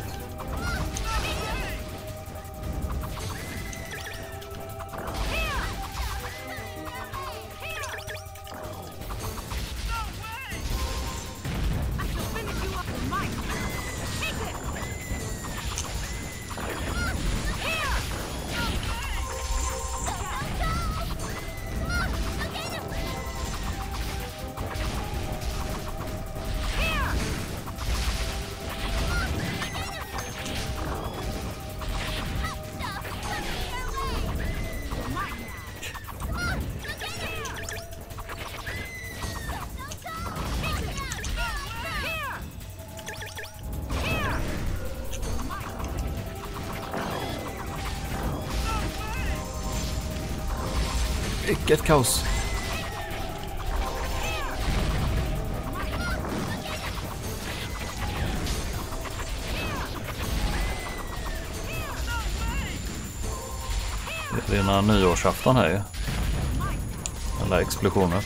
Vilket kaos. Det är rena nyårsafton här ju. Alla explosioner.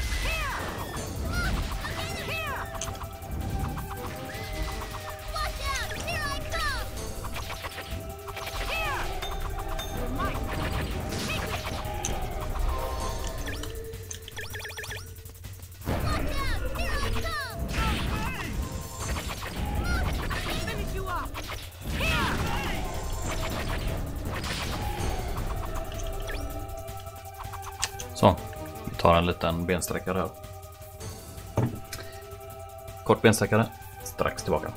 Så, vi tar en liten bensträckare här. Kort bensträckare, strax tillbaka.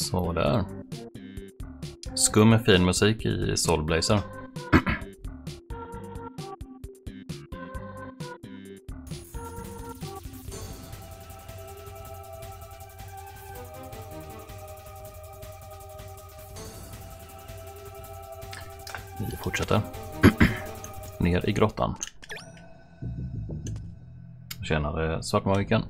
Så där. Skum med fin musik i Soul Blazer. Vi fortsätter. Ner i grottan. Tjänare Svartmagiken.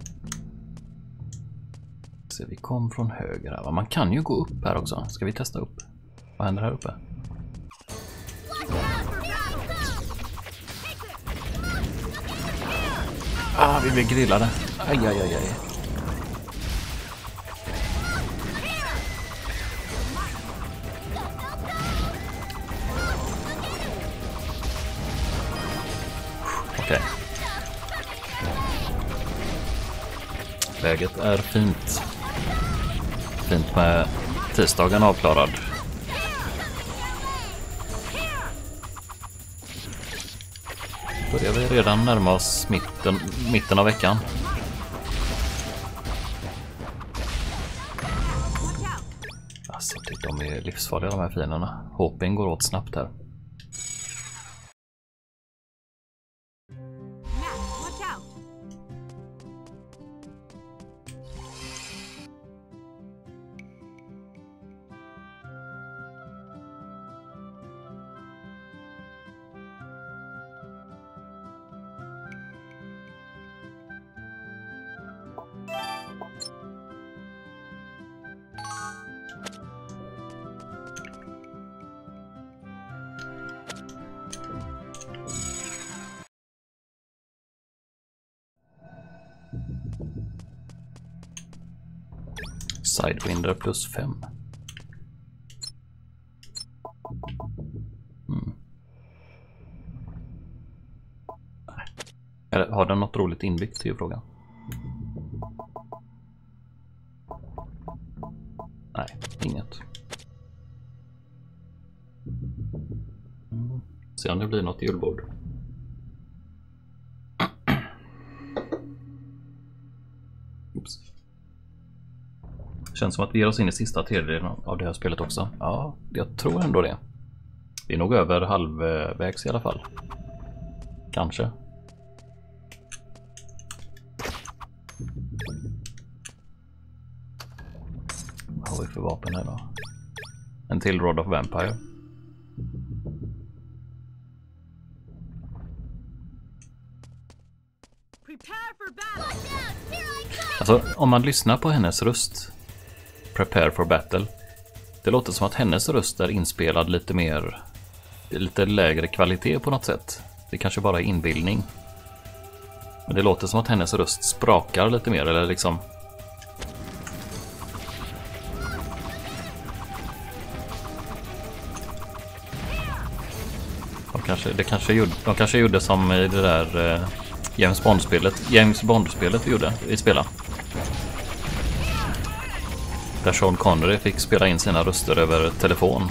Så vi kom från höger här. Man kan ju gå upp här också. Ska vi testa upp? Vad händer här uppe? Ah, vi blir grillade. Aj, aj, aj, aj. Okej. Läget är fint. Fint med tisdagen avklarad. Börjar vi redan närma oss mitten, mitten av veckan. Alltså, de är livsfarliga de här fienderna. Hopping går åt snabbt här. Sidewinder plus fem. Mm. Eller, har den något roligt inbyggt till frågan? Nej, inget. Mm. Se om det blir något julbord. Oops. Känns som att vi ger oss in i sista tredjedelen av det här spelet också. Ja, jag tror ändå det. Vi är nog över halvvägs i alla fall. Kanske. Vad har vi för vapen här då? En till Rod of Vampire. Alltså, om man lyssnar på hennes röst, Prepare for Battle, det låter som att hennes röst är inspelad lite mer, lite lägre kvalitet på något sätt. Det kanske bara är inbildning. Men det låter som att hennes röst sprakar lite mer, eller liksom... De kanske, det kanske gjorde, de kanske gjorde som i det där eh, James Bond-spelet. James Bond-spelet vi gjorde, vi spelade. Där Sean Connery fick spela in sina röster över telefon.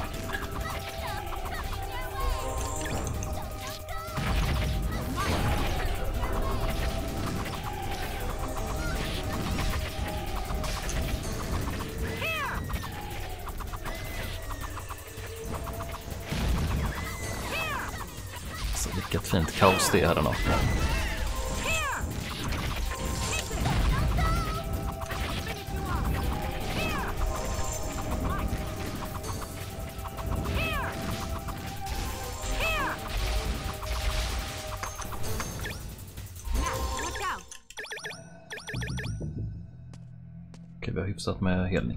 Så vilket fint kaos det är här då. Okej, vi har hyfsat med helning.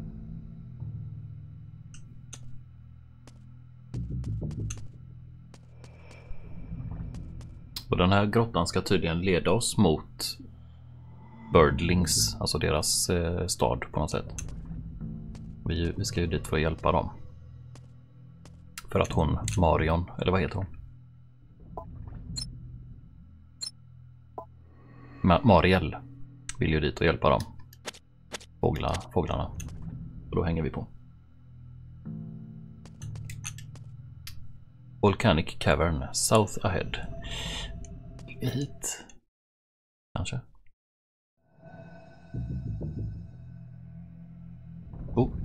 Och den här grottan ska tydligen leda oss mot Birdlings, alltså deras eh, stad på något sätt. Vi, vi ska ju dit för att hjälpa dem. För att hon, Marion, eller vad heter hon? Ma Mariel vill ju dit och hjälpa dem. Fågla, fåglarna. Och då hänger vi på. Volcanic Cavern, South Ahead. Hit. Kanske. Oh.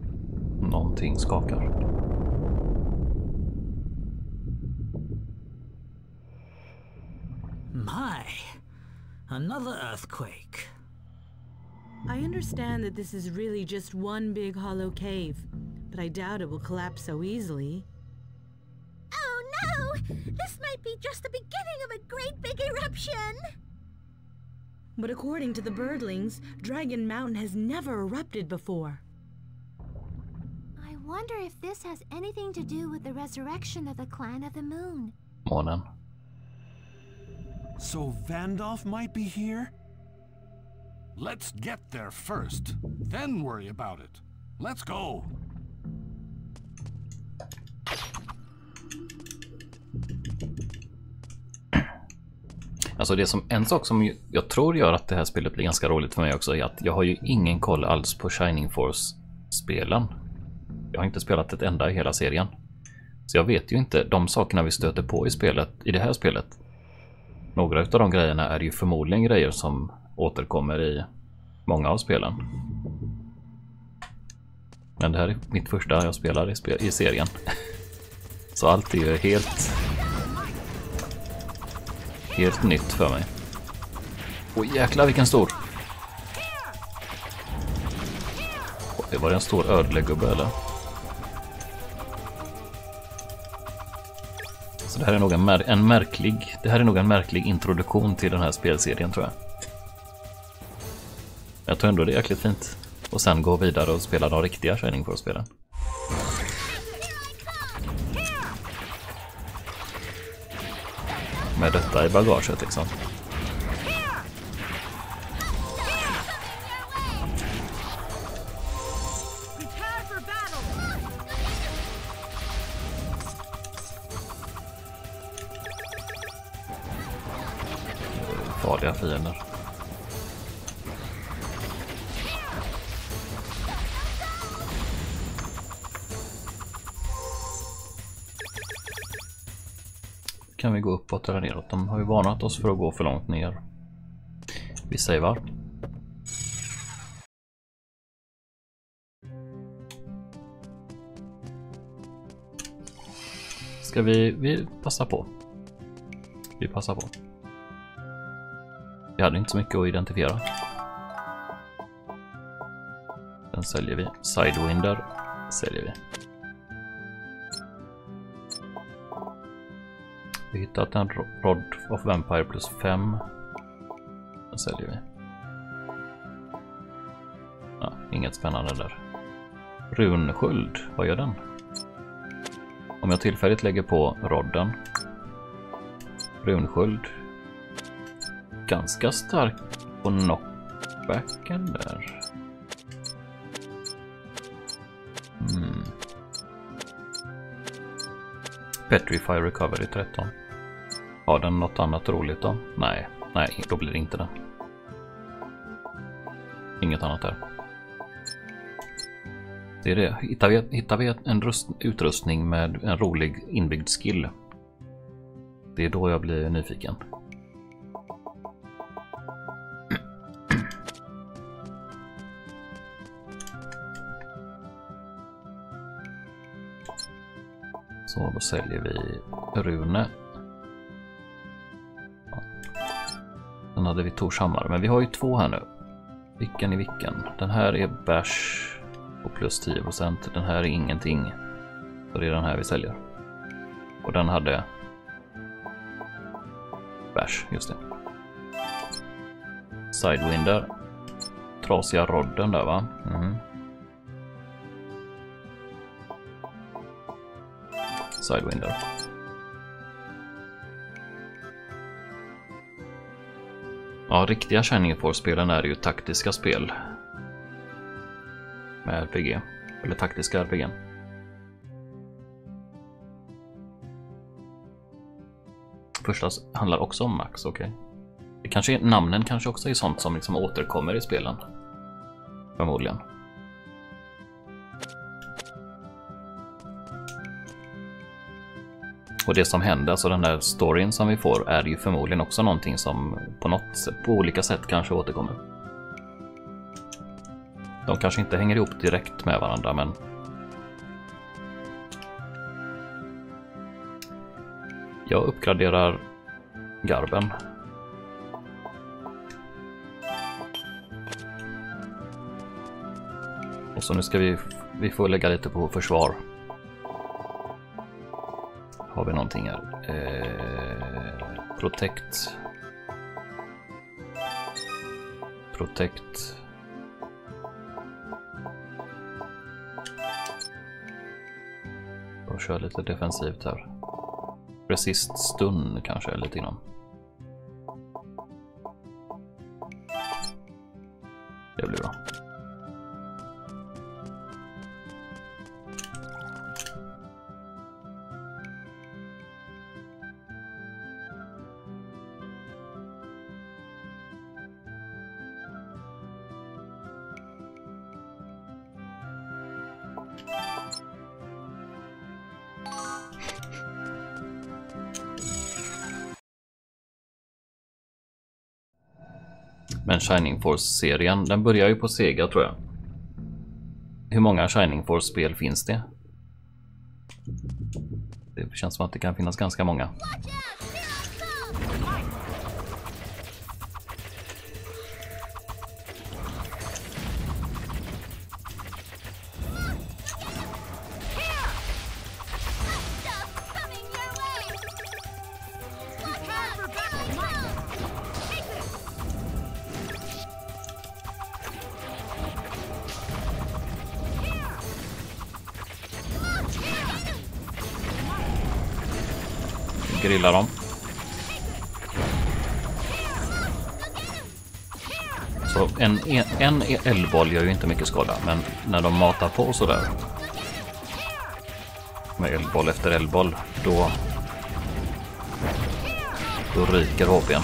Någonting skakar. My, another earthquake. I understand that this is really just one big hollow cave, but I doubt it will collapse so easily. Oh no! This might be just the beginning of a great big eruption! But according to the birdlings, Dragon Mountain has never erupted before. I wonder if this has anything to do with the resurrection of the Clan of the Moon. Månen. So Vandalf might be here? Let's get there first, then worry about it. Let's go! Alltså det som en sak som jag tror gör att det här spelet blir ganska roligt för mig också är att jag har ju ingen koll alls på Shining Force-spelen. Jag har inte spelat ett enda i hela serien. Så jag vet ju inte de sakerna vi stöter på i spelet, i det här spelet. Några av de grejerna är ju förmodligen grejer som återkommer i många av spelen. Men det här är mitt första jag spelar i, spel i serien. Så allt är ju helt... Helt nytt för mig. Åh jäklar vilken stor! Det var en stor ödlegubbe eller? Så det här är nog en, mär en märklig... Det här är nog en märklig introduktion till den här spelserien tror jag. Jag tror ändå det är jäkligt fint. Och sen gå vidare och spela de riktiga Shining Force-spelen. Med detta i bagaget liksom. Farliga fiender. Kan vi gå uppåt eller neråt? De har ju varnat oss för att gå för långt ner. Vi savear. Ska vi, vi passa på. Vi passar på. Vi hade inte så mycket att identifiera. Den säljer vi. Sidewinder säljer vi. Vi har hittat en Rod of Vampire plus fem. Den säljer vi. Ja, inget spännande där. Runsköld, vad gör den? Om jag tillfälligt lägger på rodden. Runsköld. Ganska stark på knockbacken där. Mm. Petrify Recovery tretton. Har den något annat roligt då? Nej, nej, då blir det inte det. Inget annat där. Det är det. Hittar vi, hittar vi en rust, utrustning med en rolig inbyggd skill. Det är då jag blir nyfiken. Så då säljer vi Rune. Ja. Sen hade vi Torshammar, men vi har ju två här nu. Vilken är vilken? Den här är Bash på plus tio procent. Den här är ingenting. Så det är den här vi säljer. Och den hade Bash, just det. Sidewinder. Trasiga rodden där va? Mm. Sidewinder. Ja, riktiga Shining Force-spelen är ju taktiska spel. Med R P G. Eller taktiska R P G. Första handlar också om Max, okej. Okay. Det kanske är, namnen kanske också är sånt som liksom återkommer i spelen. Förmodligen. Och det som händer, alltså den där storyn som vi får, är ju förmodligen också någonting som på något sätt, på olika sätt kanske återkommer. De kanske inte hänger ihop direkt med varandra, men Jag uppgraderar garben. Och så nu ska vi, vi får lägga lite på försvar. Har vi någonting här? Eh, protect. Protect. Och kör lite defensivt här. Resist stun kanske lite innan. Det blir bra. Men Shining Force-serien, den börjar ju på Sega tror jag. Hur många Shining Force-spel finns det? Det känns som att det kan finnas ganska många. Grilla dem. Så en, en eldboll gör ju inte mycket skada, men när de matar på så där med eldboll efter eldboll, då då ryker H P:n.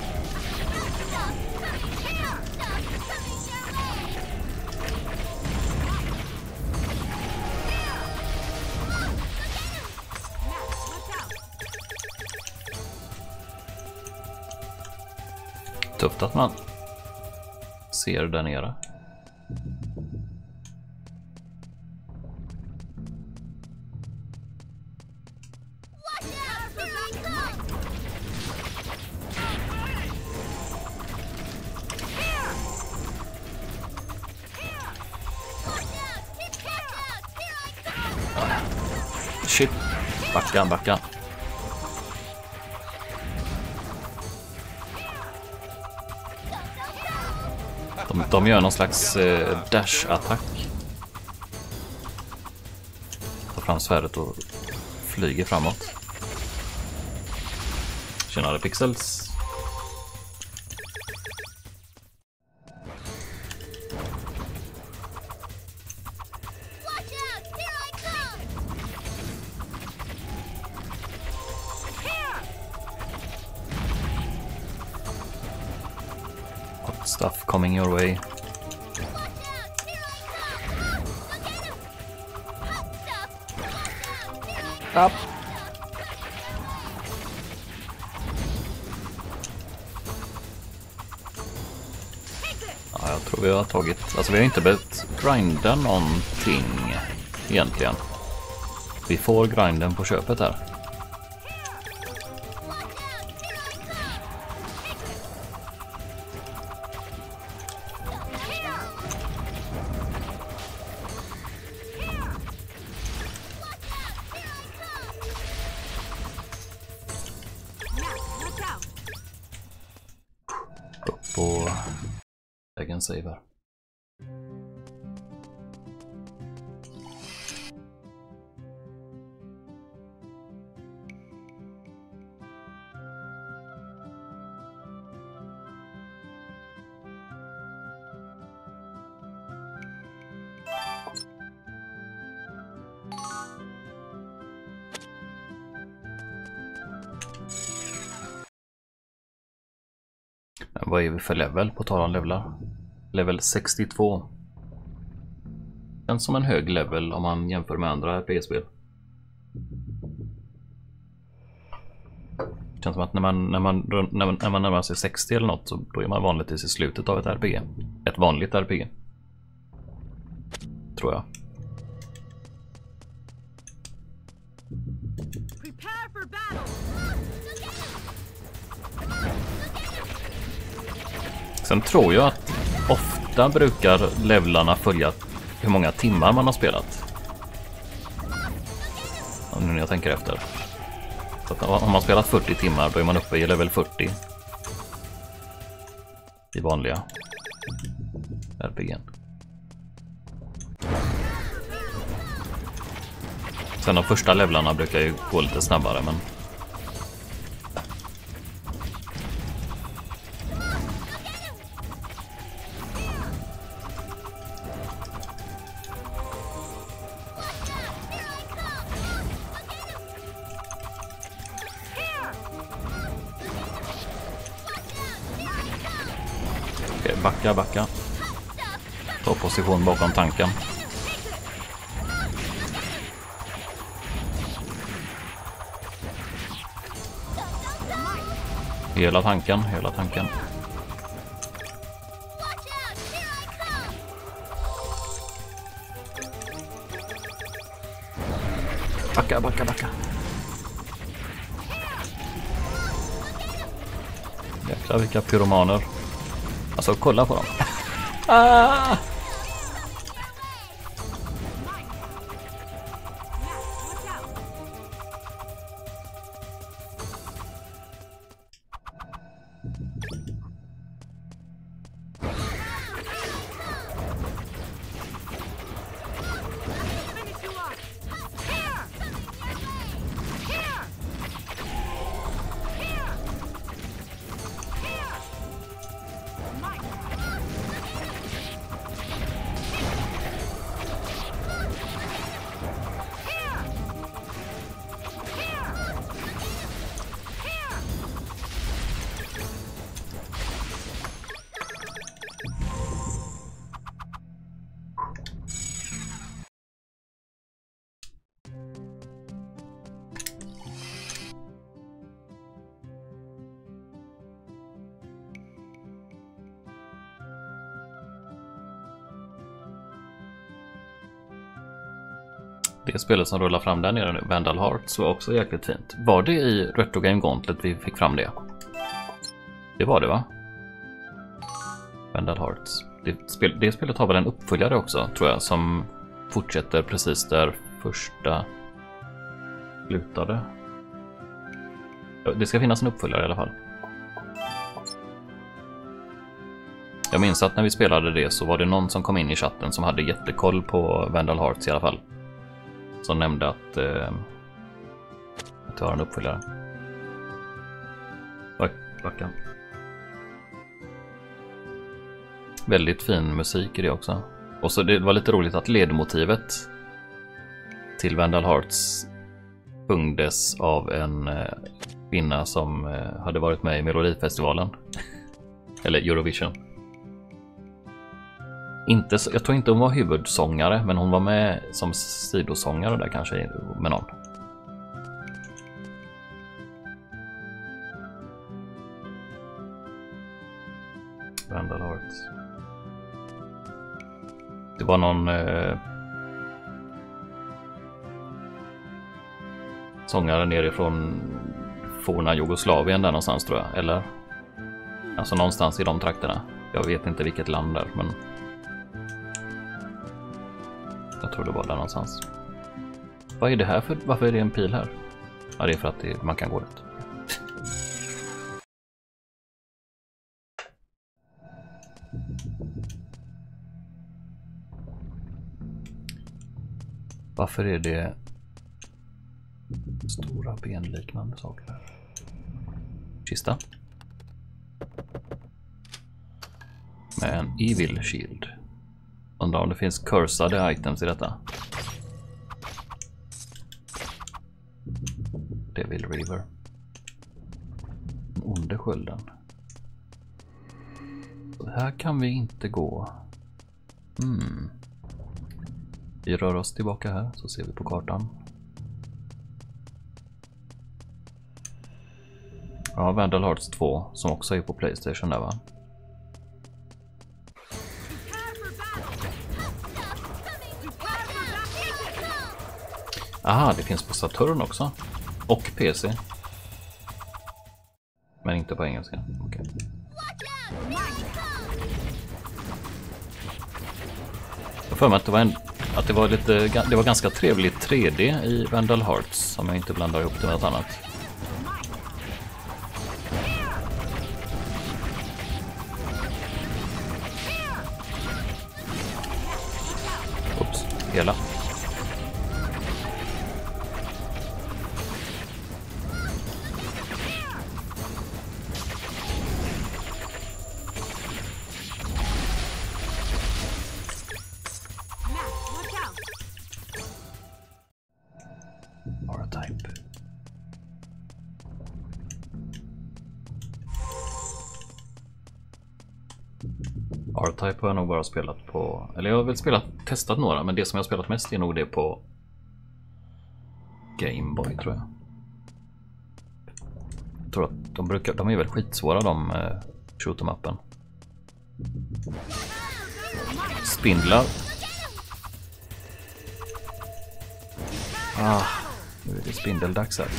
Tufft att man ser där nere. Shit, backa, backa. De, de gör någon slags eh, dash-attack. Tar fram svärdet och flyger framåt. Tjenare pixels. Stuff coming your way. Up. Ja, jag tror vi har tagit, alltså vi har inte behövt grinda någonting egentligen. Vi får grinden på köpet här. På vägen saver. Vad är vi för level på tal om levlar? Level sextiotvå. Känns som en hög level om man jämför med andra R P G-spel. Känns som att när man, när man, när man, när man närmar sig sextio eller något, så då är man vanligtvis i slutet av ett R P G. Ett vanligt R P G. Tror jag. Prepare for battle. Sen tror jag att ofta brukar levlarna följa hur många timmar man har spelat. Nu när jag tänker efter. Så att om man spelat fyrtio timmar, då är man uppe i level fyrtio. I vanliga R P G. Sen de första levlarna brukar ju gå lite snabbare, men... Okej, backa, backa. Ta position bakom tanken. Hela tanken, hela tanken. Backa, backa, backa. Jäklar vilka pyromaner. Alltså kolla på dem. Ah! Det spelet som rullar fram där nere nu, Vandal Hearts, var också jäkligt fint. Var det i Retro Game Gauntlet vi fick fram det? Det var det, va? Vandal Hearts. Det, spel, det spelet har väl en uppföljare också, tror jag, som fortsätter precis där första slutade. Det ska finnas en uppföljare i alla fall. Jag minns att när vi spelade det så var det någon som kom in i chatten som hade jättekoll på Vandal Hearts i alla fall. Som nämnde att, eh, att jag har en uppföljare. Back, backa. Väldigt fin musik i det också. Och så det var lite roligt att ledmotivet till Vandal Hearts sjungdes av en eh, kvinna som eh, hade varit med i Melodifestivalen. Eller Eurovision. Inte, jag tror inte hon var huvudsångare, men hon var med som sidosångare där kanske med någon. Vandal Hearts. Det var någon eh, sångare nerifrån forna Jugoslavien där någonstans, tror jag. Eller? Alltså någonstans i de trakterna. Jag vet inte vilket land där, men jag tror det var där någonstans. Vad är det här för? Varför är det en pil här? Ja, det är för att det, man kan gå ut. Varför är det stora benliknande saker här? Kista. Med en Evil Shield. Undrar om det finns cursade items i detta. Devil River. Den onde skölden. Så här kan vi inte gå. Hmm. Vi rör oss tillbaka här så ser vi på kartan. Ja, Vandal Hearts två som också är på PlayStation där, va? Aha, det finns på Saturn också. Och P C. Men inte på engelska. Okej. Okay. för mig att det var, en, att det var, lite, det var ganska trevligt tre D i Vandal Hearts, om jag inte blandar ihop det med något annat. Oops, hela. R-Type. R-Type har jag nog bara spelat på, eller jag har väl spelat, testat några, men det som jag har spelat mest är nog det på Game Boy, tror jag. Jag tror att de brukar, de är väl skitsvåra, de eh, shoot-em-uppen. Spindlar. Ah, nu är det spindeldags här.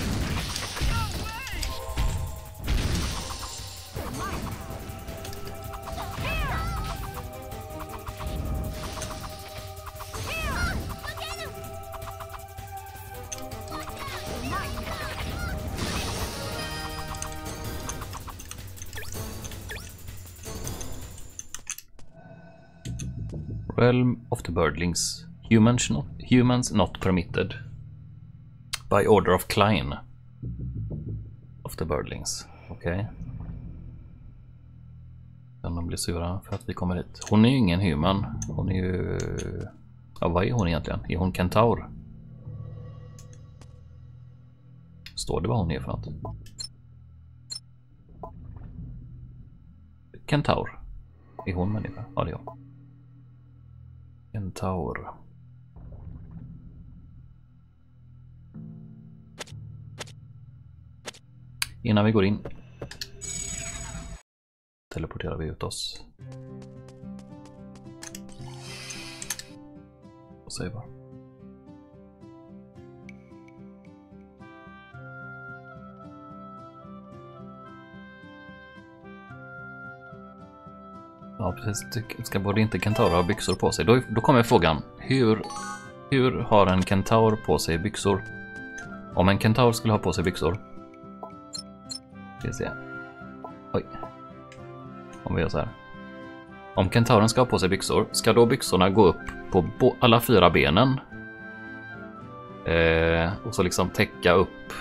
Realm of the Birdlings. Humans not, humans not permitted. By order of Klein. Of the Birdlings. Okej. Okay. De blir sura för att vi kommer hit. Hon är ju ingen human. Hon är ju... Ja, vad är hon egentligen? Är hon kentaur? Står det vad hon är för något? Kentaur. Är hon människa? Ja, det är hon. Kentaur. Innan vi går in teleporterar vi ut oss. Och savear. Ja, precis. Ska både inte kentaur ha byxor på sig? Då, då kommer frågan, hur, hur har en kentaur på sig byxor? Om en kentaur skulle ha på sig byxor. Ska vi se. Oj. Om vi gör så här. Om kentauren ska ha på sig byxor, ska då byxorna gå upp på alla fyra benen? Eh, och så liksom täcka upp.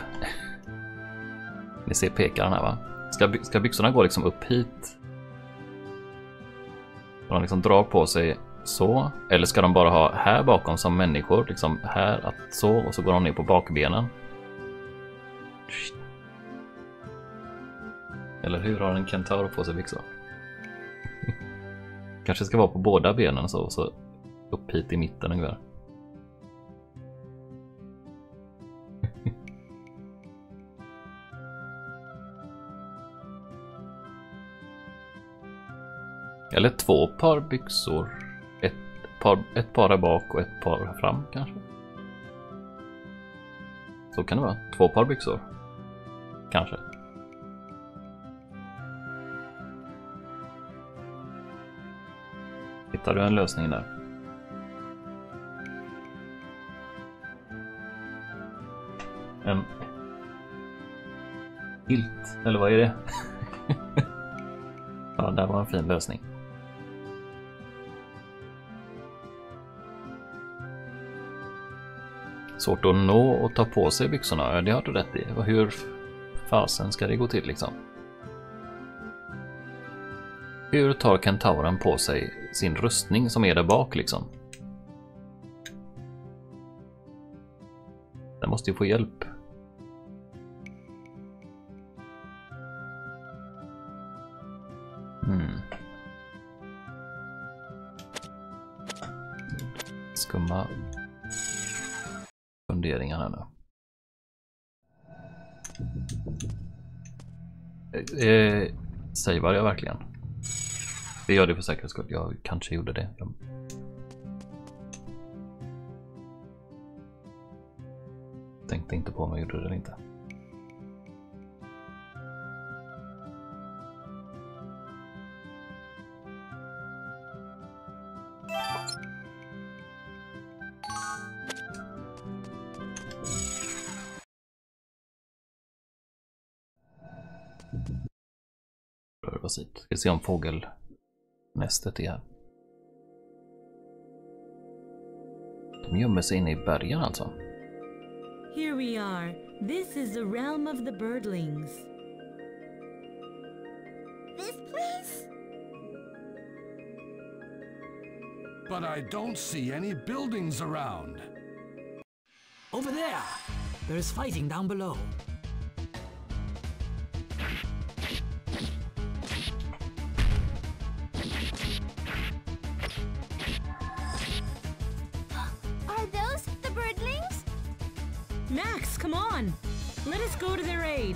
Ni ser pekaren här, va? Ska, ska byxorna gå liksom upp hit? Ska de liksom dra på sig så? Eller ska de bara ha här bakom som människor? Liksom här, att så, och så går de ner på bakbenen. Eller hur har en kentaur på sig byxor? Kanske ska vara på båda benen så, så upp hit i mitten ungefär. Eller två par byxor. Ett par, ett par här bak och ett par här fram kanske. Så kan det vara. Två par byxor. Kanske. Hittar du en lösning där? En hilt, eller vad är det? Ja, det var en fin lösning. Svårt att nå och ta på sig byxorna, ja, det har du rätt i. Och hur fasen ska det gå till liksom? Hur tar kentauren på sig sin rustning som är där bak liksom? Den måste ju få hjälp. Hmm. Skumma funderingar här nu. Eh, savear jag verkligen? Det gör det för säkerhets skull. Jag kanske gjorde det. Jag tänkte inte på om jag gjorde det eller inte. oss hit. Ska se om fågelnästet är här. De gömmer sig inne i bergen alltså. Here we are. This is the realm of the birdlings. This place? But I don't see any buildings around. Over there! There is fighting down below. Are those the birdlings? Max, come on! Let us go to their aid.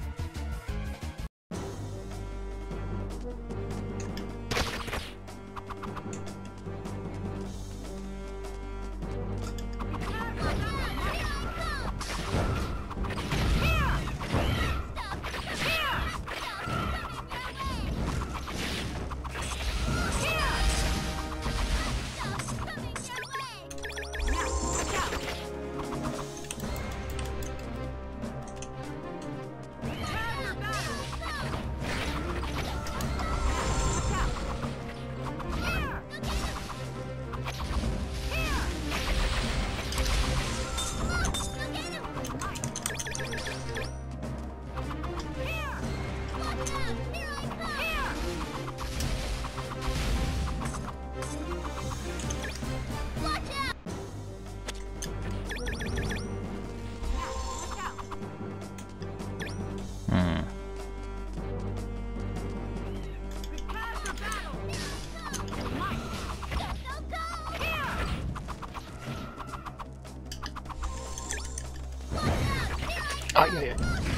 Aj, aj, aj.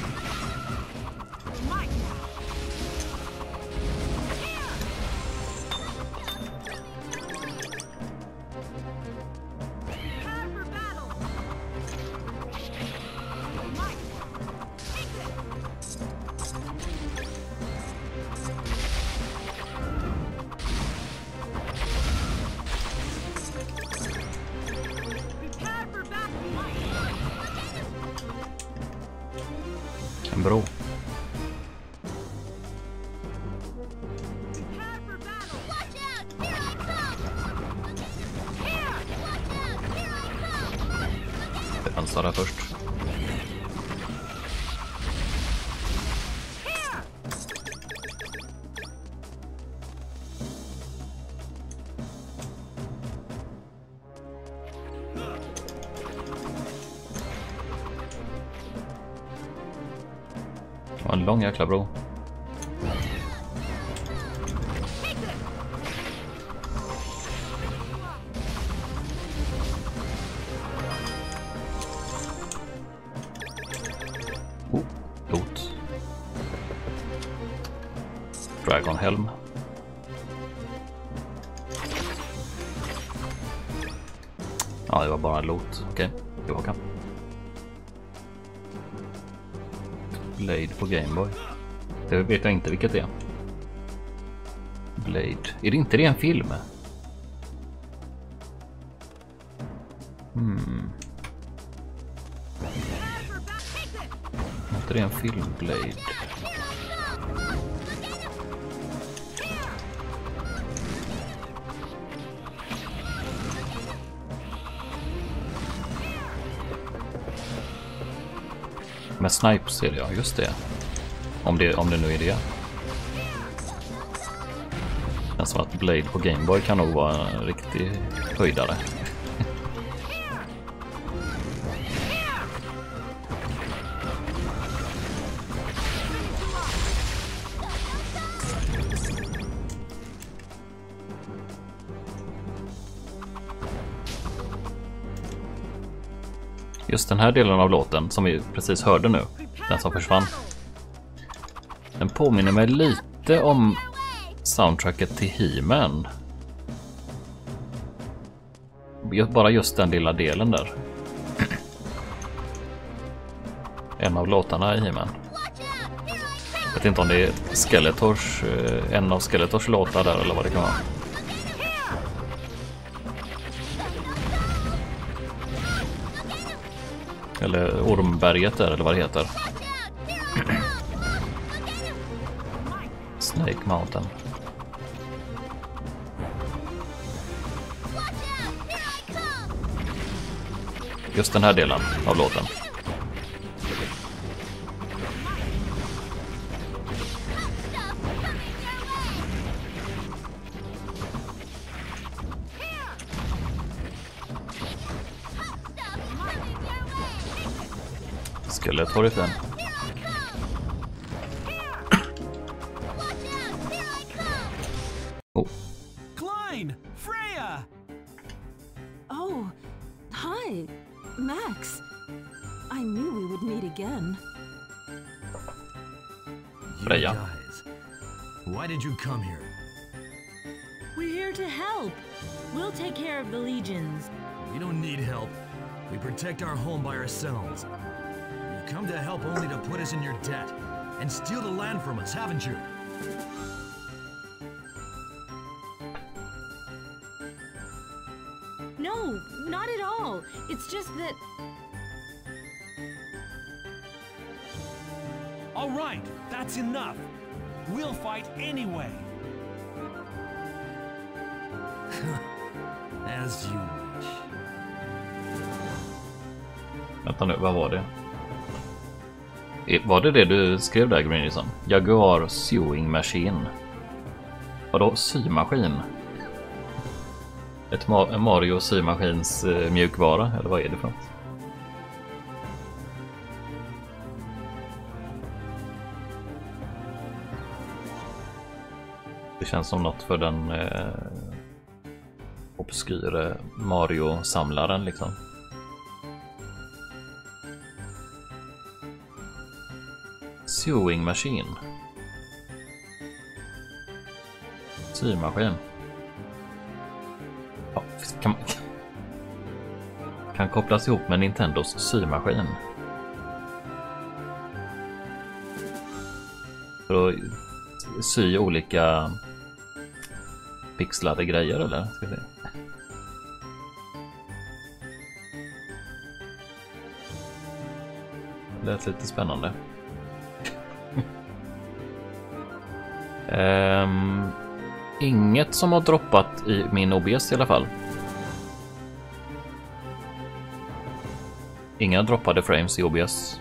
En bro. Det chansar där först. En lång jäkla bro. Oh, loot. Dragon helm. Ja, det var bara loot. Okej, okay. Tillbaka. Blade på Gameboy. Det vet jag inte vilket det är. Blade. Är det inte det en film? Hmm. Är inte det en film, Blade? Med snipes är det, ja, just det. Om det, om det nu är det. Det känns som att Blade på Gameboy kan nog vara en riktig höjdare. Just den här delen av låten som vi precis hörde nu, den som försvann. Den påminner mig lite om soundtracket till He-Man. Bara just den lilla delen där. En av låtarna i He-Man. Jag vet inte om det är Skeletors, en av Skeletors låtar där eller vad det kan vara. Eller Ormberget där, eller vad det heter. Snake Mountain. Just den här delen av låten. Skelet har det fin. Oh. Klein! Freya! Oh, hi, Max. I knew we would meet again. Freya. Guys, why did you come here? We're here to help. We'll take care of the legions. We don't need help. We protect our home by ourselves. You've come to help only to put us in your debt and steal the land from us, haven't you? No, not at all. It's just that... All right, that's enough. We'll fight anyway. As you wish. Vänta nu, vad var det? Var det det du skrev där, Greenison? Jaguar Sewing Machine. Vadå symaskin? Ett Ma- Mario symaskins uh, mjukvara, eller vad är det för något? Det känns som något för den uh, obskyre Mario-samlaren liksom. Sewing machine. Symaskin. Ja, kan, kan kopplas ihop med Nintendos symaskin. För att sy olika pixlade grejer, eller? Ska vi se. Det lät lite spännande. um, inget som har droppat i min O B S i alla fall. Inga droppade frames i O B S.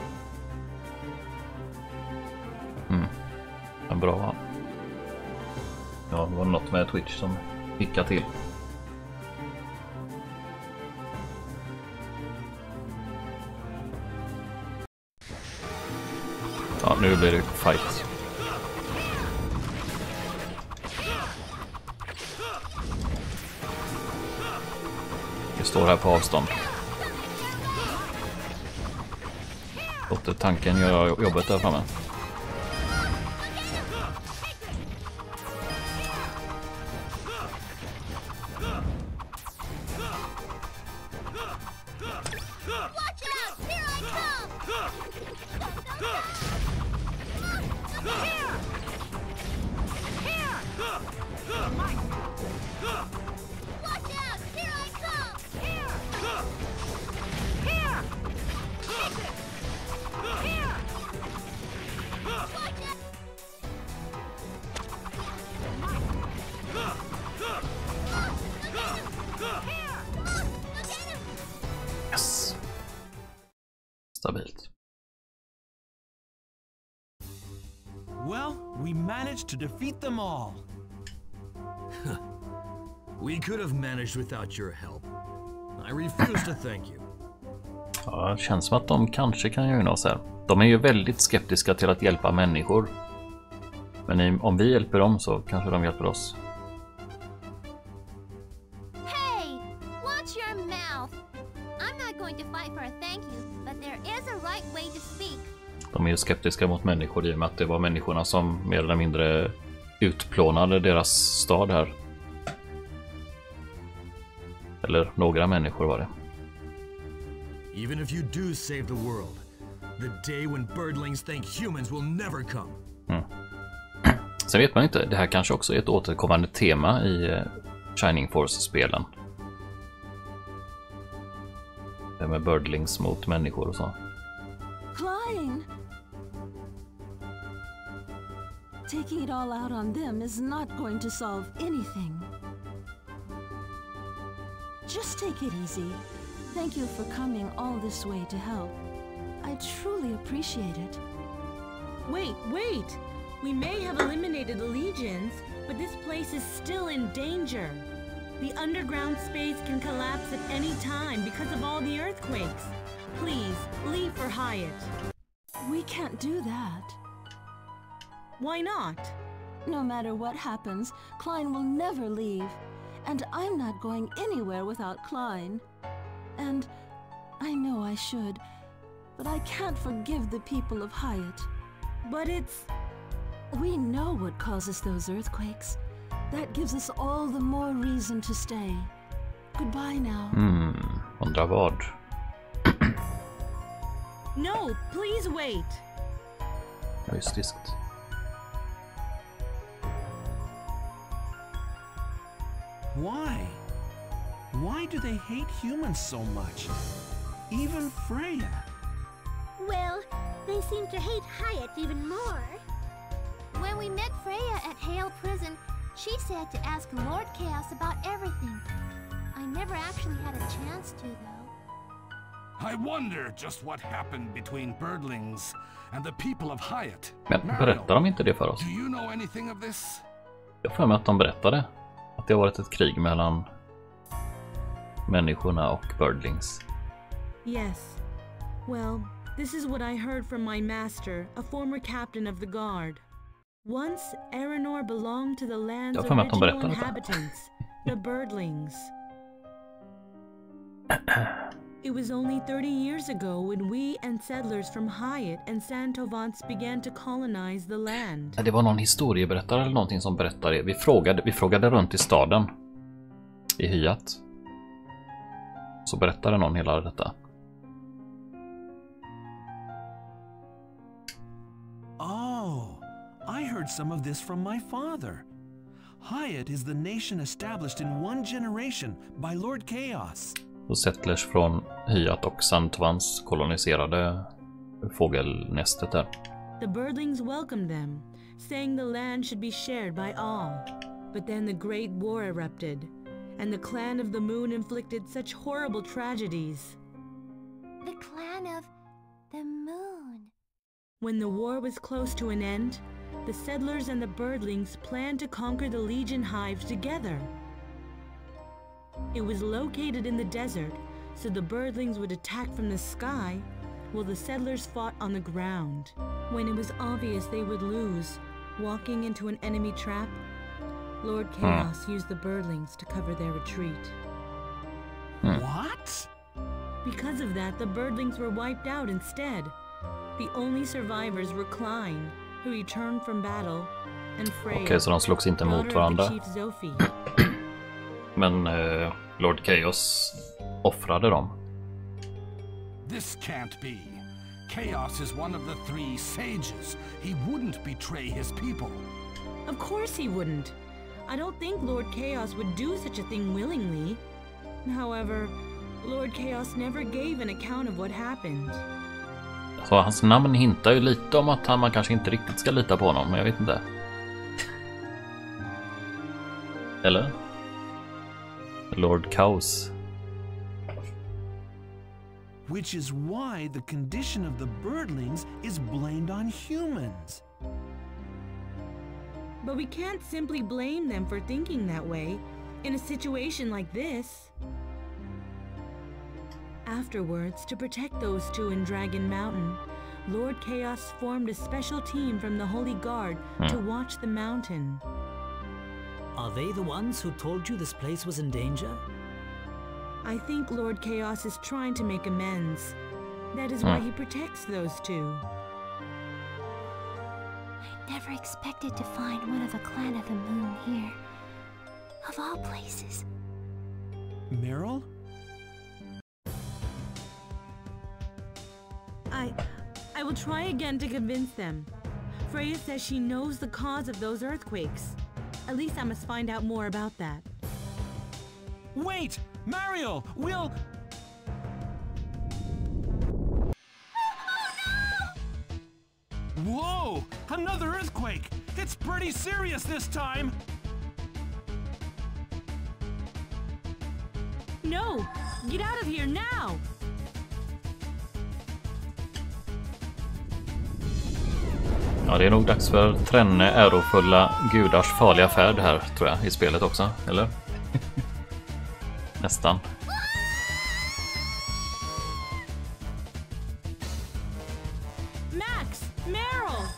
Mm. En bra. Ja, det var något med Twitch som hickade till. Ja, nu blir det fight. Vi står här på avstånd. Låter tanken göra jobbet där framme. Yes. Stabilt. Well, we managed to defeat them all. We could have managed without your help. I refuse to thank you. Ja, det känns som att de kanske kan göra oss här. De är ju väldigt skeptiska till att hjälpa människor. Men om vi hjälper dem så kanske de hjälper oss. Hey, watch your mouth. I'm not going to fight for a thank you, but there is a right way to speak. De är ju skeptiska mot människor i och med att det var människorna som mer eller mindre utplånade deras stad här. Eller några människor var det. Even if you do save the world, the day when birdlings think humans will never come. Mm. Sen vet man inte, det här kanske också är ett återkommande tema i Shining Force-spelen. Det med birdlings mot människor och så. Klein! Taking it all out on them is not going to solve anything. Just take it easy. Thank you for coming all this way to help. I truly appreciate it. Wait, wait! We may have eliminated the legions, but this place is still in danger. The underground space can collapse at any time because of all the earthquakes. Please, leave for Hyatt. We can't do that. Why not? No matter what happens, Klein will never leave. And I'm not going anywhere without Klein. And I know I should, but I can't forgive the people of Hyatt. But it's... We know what causes those earthquakes. That gives us all the more reason to stay. Goodbye now. Hmm, undrar vad. No, please wait. Ja, just det. Why? Why do they hate humans so much? Even Freya. Well, they seem to hate Hyatt even more. When we met Freya at Hale Prison, she said to ask Lord Chaos about everything. I never actually had a chance to, though. I wonder just what happened between Birdlings and the people of Hyatt. Men berättar de inte det för oss? Do you know anything of this? Jag får med att de berättade att det har varit ett krig mellan människorna och Birdlings. Yes. Well, this is what I heard from my master, a former captain of the guard. Once, Aranor belonged to the land's original inhabitants, the Birdlings. It was only thirty years ago when we and settlers from Hyatt and Santovance began to colonize the land. Det var någon historieberättare eller någonting som berättade. Vi frågade, vi frågade runt i staden i Hyatt. Så berättade någon hela detta. Oh, I heard some of this from my father. Hyatt is the nation established in one generation by Lord Chaos. Och settlers från Hyatt och Santovance koloniserade fågelnästet där. The Birdlings welcomed them, saying the land should be shared by all. But then the Great War erupted, and the Clan of the Moon inflicted such horrible tragedies. The Clan of the Moon. When the war was close to an end, the settlers and the Birdlings planned to conquer the Legion hive together. It was located in the desert, so the Birdlings would attack from the sky, while the settlers fought on the ground. When it was obvious they would lose, walking into an enemy trap, Lord Chaos hmm. used the Birdlings to cover their retreat. Hmm. What? Because of that, the Birdlings were wiped out instead. The only survivors were Klein, who returned from battle, and Freya, okay, så de slogs inte mot varandra. Men uh, Lord Chaos offrade dem. This can't be. Chaos is one of the three sages. He wouldn't betray his people. Of course he wouldn't. I don't think Lord Chaos would do such a thing willingly. However, Lord Chaos never gave an account of what happened. Så hans namn hintar ju lite om att han, man kanske inte riktigt ska lita på honom, men jag vet inte. Eller? Lord Chaos. Which is why the condition of the Birdlings is blamed on humans. But we can't simply blame them for thinking that way in a situation like this. Afterwards, to protect those two in Dragon Mountain, Lord Chaos formed a special team from the Holy Guard hmm. to watch the mountain. Are they the ones who told you this place was in danger? I think Lord Chaos is trying to make amends. That is why he protects those two. I never expected to find one of the Clan of the Moon here. Of all places. Meryl? I... I will try again to convince them. Freya says she knows the cause of those earthquakes. At least I must find out more about that. Wait! Mariel! We'll... Whoa! Another earthquake! It's pretty serious this time! No! Get out of here now! Ja, det är nog dags för tränne ärofulla gudars farliga färd här, tror jag, i spelet också, eller? Nästan. Max! Meryl!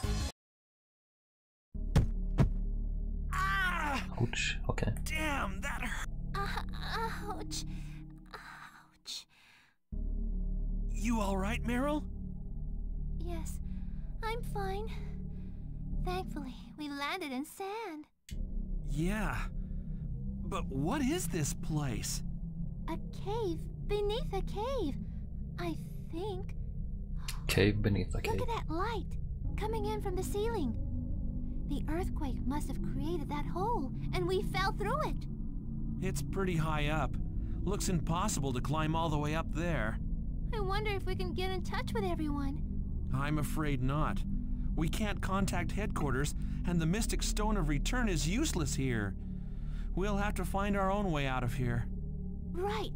Ouch, okej. Okay. Damn, that hurt. Uh, ouch. Ouch. You all right, Meryl? Yes, I'm fine. Thankfully, we landed in sand. Yeah. But what is this place? A cave beneath a cave, I think. Cave beneath a cave. Look at that light coming in from the ceiling. The earthquake must have created that hole, and we fell through it. It's pretty high up. Looks impossible to climb all the way up there. I wonder if we can get in touch with everyone. I'm afraid not. We can't contact headquarters, and the Mystic Stone of Return is useless here. We'll have to find our own way out of here. Right.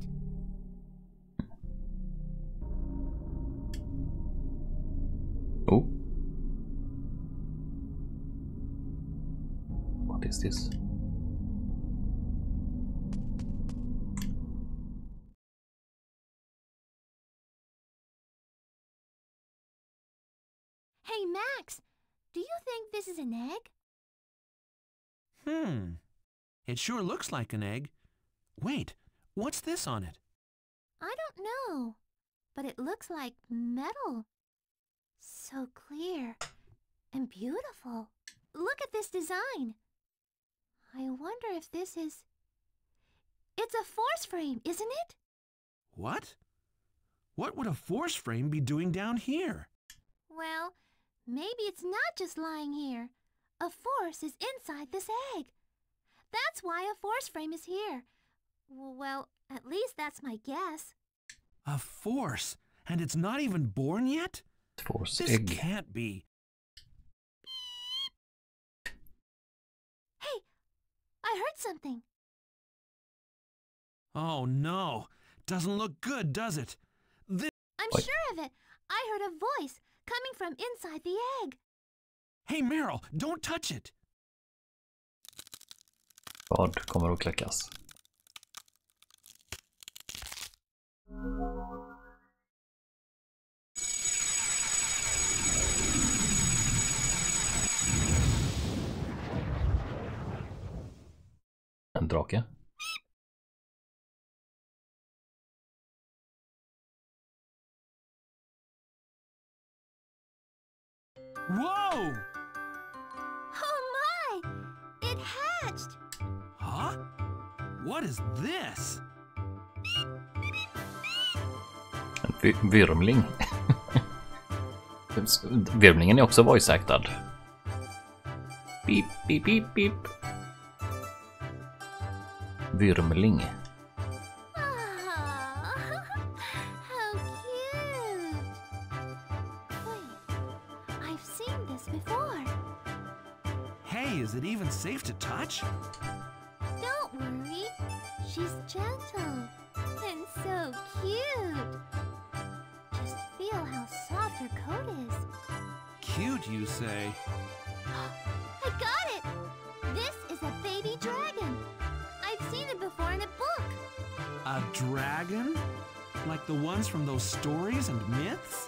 Oh. What is this? Hey, Max, do you think this is an egg? Hmm. It sure looks like an egg. Wait, what's this on it? I don't know, but it looks like metal. So clear and beautiful. Look at this design. I wonder if this is... It's a force frame, isn't it? What? What would a force frame be doing down here? Well, maybe it's not just lying here. A force is inside this egg. That's why a force frame is here. Well, at least that's my guess. A force? And it's not even born yet? Force this egg. Can't be. Hey, I heard something. Oh no, doesn't look good, does it? This I'm Wait. sure of it. I heard a voice coming from inside the egg. Hey Meryl, don't touch it. Vad kommer att kläckas? En drake. Whoa! Oh my! It hatched! Huh? What is this? En vy- vyrmling. Vyrmlingen är också voice-actad. Beep, beep, beep, beep. Vyrmling. Ah, how cute! Wait, I've seen this before. Hey, is it even safe to touch? Don't worry, she's gentle and so cute. Just feel how soft her coat is. Cute, you say? I got it! This is a baby dragon. I've seen it before in a book. A dragon? Like the ones from those stories and myths?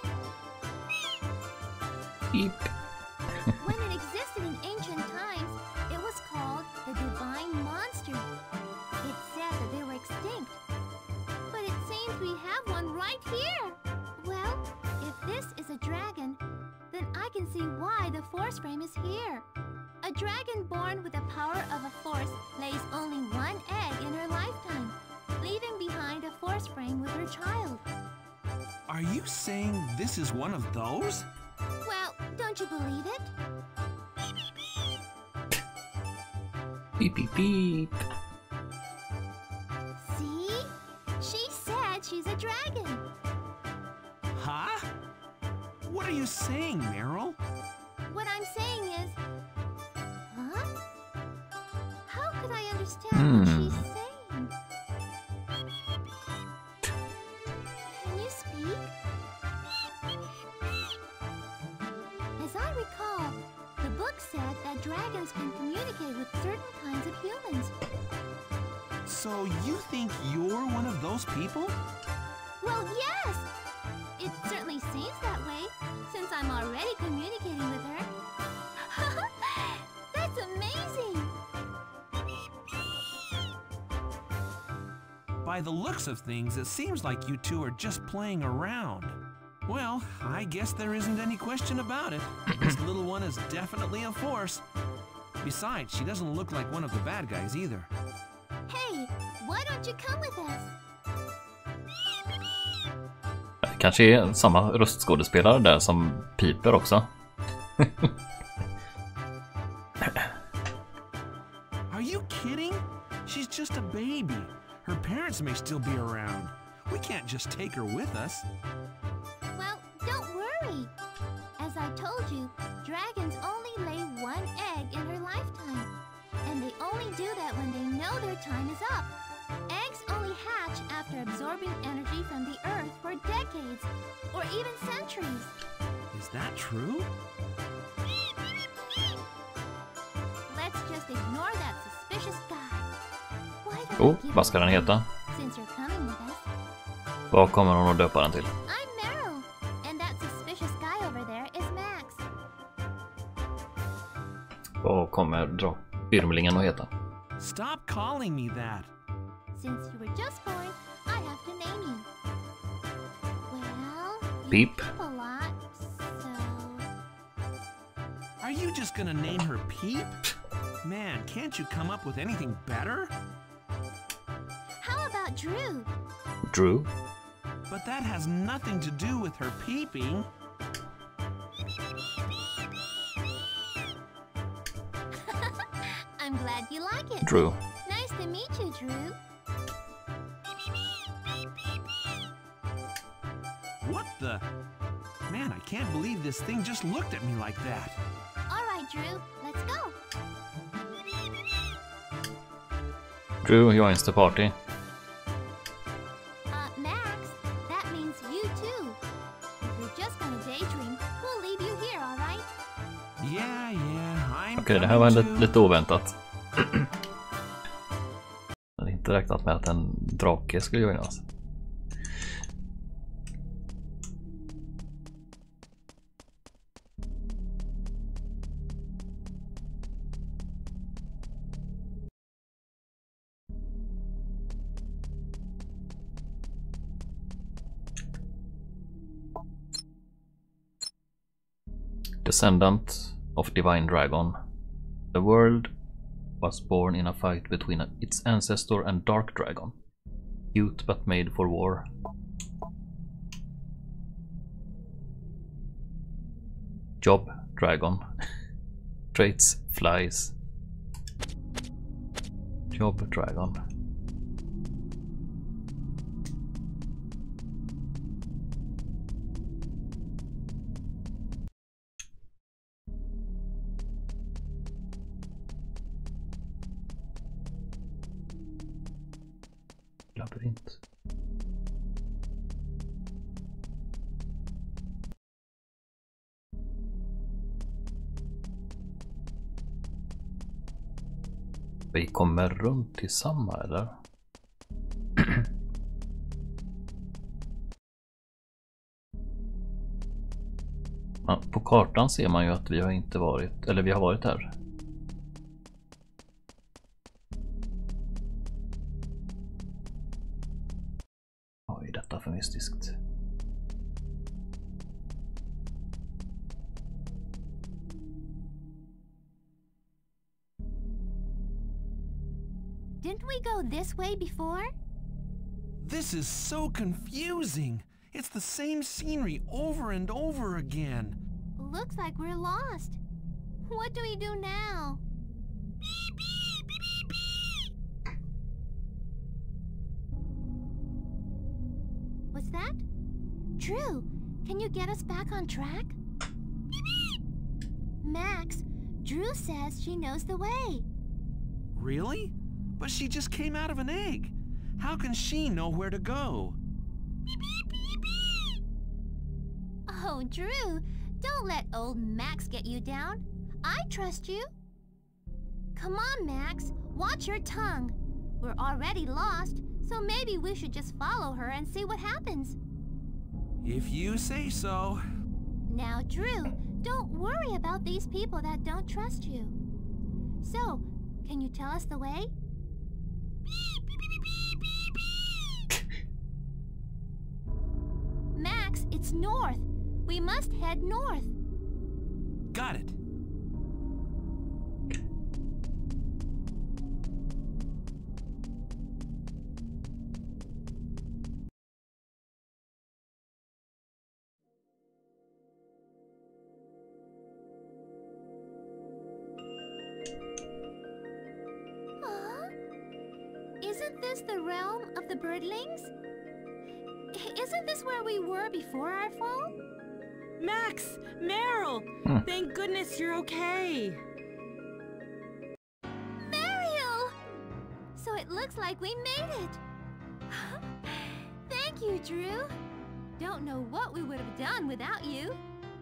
Beep. When it existed in ancient times, it was called the Divine Monster. It said that they were extinct. But it seems we have one right here. Well, if this is a dragon, then I can see why the force frame is here. A dragon born with the power of a force lays only one egg in her lifetime, leaving behind a force frame with her child. Are you saying this is one of those? Well, don't you believe it? Beep, beep, beep. See? She said she's a dragon. Huh? What are you saying, Meryl? what I'm saying is... Huh? How could I understand Hmm. what she's saying? Can you speak? As I recall, the book said that dragons can communicate with certain kinds of humans. So you think you're one of those people? Well, yes! It certainly seems that way, since I'm already communicating with her. That's amazing! By the looks of things, it seems like you two are just playing around. Well, I guess there isn't any question about it. This little one is definitely a force. Besides, she doesn't look like one of the bad guys either. Hey, why don't you come with us? Det kanske är samma röstskådespelare där som piper också. Are you kidding? She's just a baby. Her parents may still be around. We can't just take her with us. Well, don't worry. As I told you, dragons only lay one egg in her lifetime. And they only do that when they know their time is up. Eggs only hatch after absorbing energy from the earth for decades, or even centuries. Is that true? Let's just ignore that suspicious guy. Why don't Oh, you give vad ska den heta? since you're coming with us? Vad kommer hon att döpa den till? I'm Meryl, and that suspicious guy over there is Max. Vad kommer dra yrmlingen att heta? Stop calling me that. Since you were just born, I have to name you. Well, you Peep. peep a lot, so... Are you just gonna name her Peep? Man, can't you come up with anything better? How about Drew? Drew? But that has nothing to do with her peeping. I'm glad you like it. Drew. Nice to meet you, Drew. What the? Man, I can't believe this thing just looked at me like that. All right, Drew, let's go. Drew joins the party. Uh, Max, that means you too. If you're just gonna daydream, we'll leave you here, all right? Yeah, yeah, I'm Okej, det här var coming lite, too. lite oväntat. Jag hade inte räknat med att en drake skulle joina oss. Descendant of Divine Dragon. The world was born in a fight between its ancestor and Dark Dragon. Cute but made for war. Job Dragon. Traits Flies. Job Dragon. Labyrint. Vi kommer runt till samma, eller? Ja, på kartan ser man ju att vi har inte varit, eller vi har varit här. Vad är detta för mystiskt? Didn't we go this way before? This is so confusing. It's the same scenery over and over again. Looks like we're lost. What do we do now? What's that? Drew, can you get us back on track? Max, Drew says she knows the way. Really? But she just came out of an egg. How can she know where to go? Oh, Drew, don't let old Max get you down. I trust you. Come on, Max, watch your tongue. We're already lost, so maybe we should just follow her and see what happens. If you say so. Now, Drew, don't worry about these people that don't trust you. So, can you tell us the way? Max, it's north. We must head north. Got it. Isn't this the realm of the birdlings? Isn't this where we were before our fall? Max! Meryl! Hmm. Thank goodness you're okay! Mariel! So it looks like we made it! Thank you, Drew! Don't know what we would have done without you.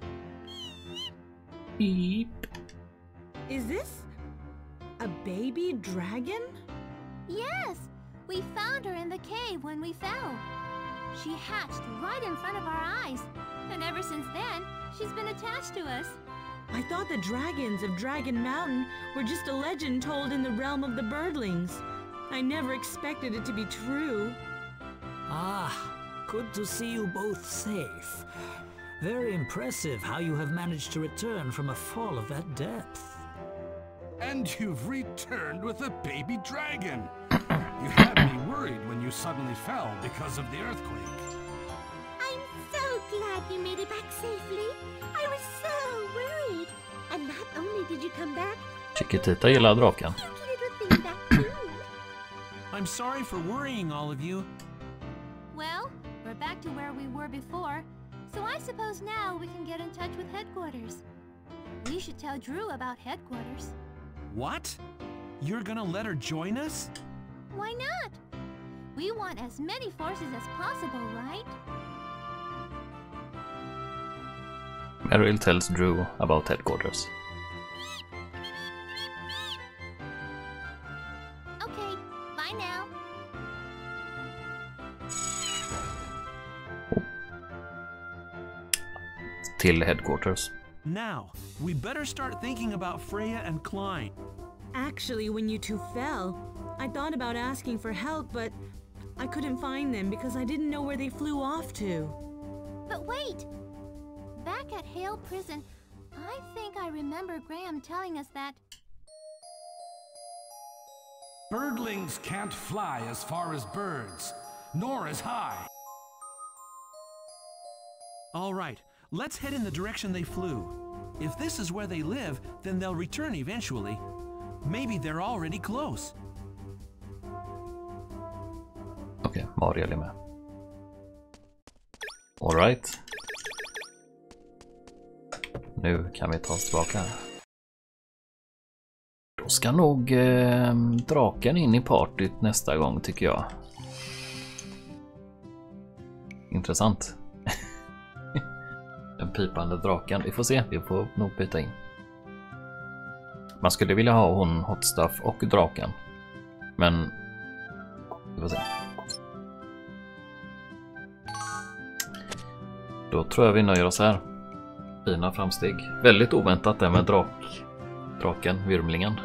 Beep. Is this a baby dragon? Yes! We found her in the cave when we fell. She hatched right in front of our eyes, and ever since then, she's been attached to us. I thought the dragons of Dragon Mountain were just a legend told in the realm of the birdlings. I never expected it to be true. Ah, good to see you both safe. Very impressive how you have managed to return from a fall of that depth. And you've returned with a baby dragon. You had me worried when you suddenly fell because of the earthquake. I'm so glad you made it back safely. I was so worried. And not only did you come back, Chiquitita gillar draken. you little thing back too. I'm sorry for worrying all of you. Well, we're back to where we were before, so I suppose now we can get in touch with headquarters. We should tell Drew about headquarters. What? You're gonna let her join us? Why not? We want as many forces as possible, right? Meryl tells Drew about headquarters. Okay, bye now. Till headquarters. Now, we better start thinking about Freya and Klein. Actually, when you two fell, I thought about asking for help, but I couldn't find them because I didn't know where they flew off to. But wait! Back at Hale Prison, I think I remember Graham telling us that... Birdlings can't fly as far as birds, nor as high. All right, let's head in the direction they flew. If this is where they live, then they'll return eventually. Maybe they're already close. Okej, okay, Mariel är med. All right. Nu kan vi ta oss tillbaka här. Då ska nog eh, draken in i partyt nästa gång, tycker jag. Intressant. Den pipande draken. Vi får se, vi får nog byta in. Man skulle vilja ha hon Hot Stuff och draken. Men vi får se. Då tror jag vi nöjer oss här. Fina framsteg. Väldigt oväntat det med drak, draken, vyrmlingen.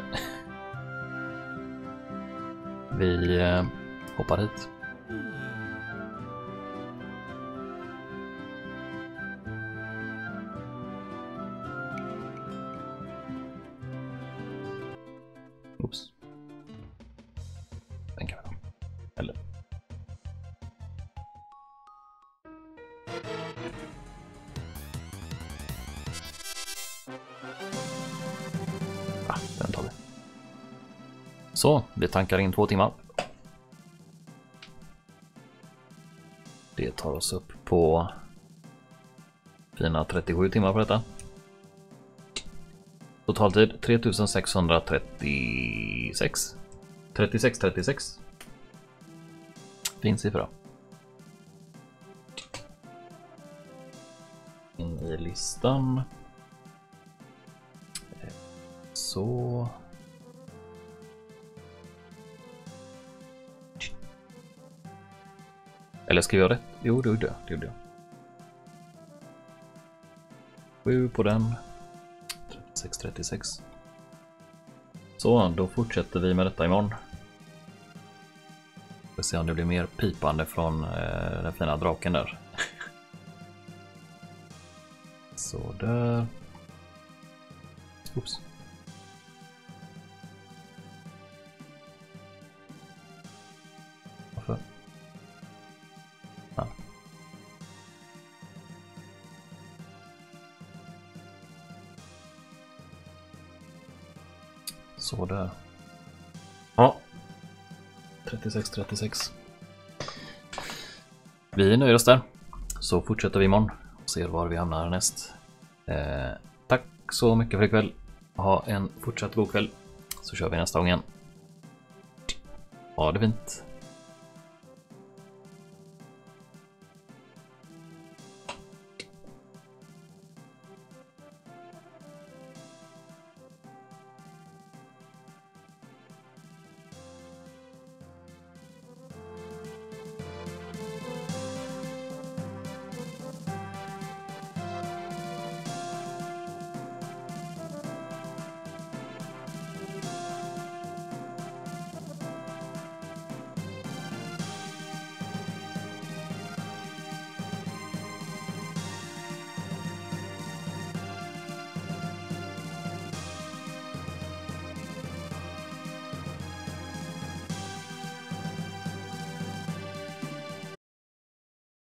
Vi eh, hoppar hit. Oops. Den kan vi ha. Eller. Ah, den tar vi. Så, vi tankar in två timmar. Det tar oss upp på fina trettiosju timmar på detta. Totaltid tre tusen sexhundratrettiosex. trettiosex trettiosex. Fin siffra. In i listan. Så. Eller skrev jag rätt? Jo, det gjorde jag. Det gjorde jag. sju på den. trettiosex trettiosex. Så, då fortsätter vi med detta imorgon. Vi får se om det blir mer pipande från eh, den fina draken där. Så där. Oops. Varför? Ja. Så där. Ja. trettiosex trettiosex. Vi nöjer oss där. Så fortsätter vi imorgon och ser var vi hamnar härnäst. Eh, tack så mycket för ikväll. Ha en fortsatt god kväll. Så kör vi nästa gång igen. Ha det fint.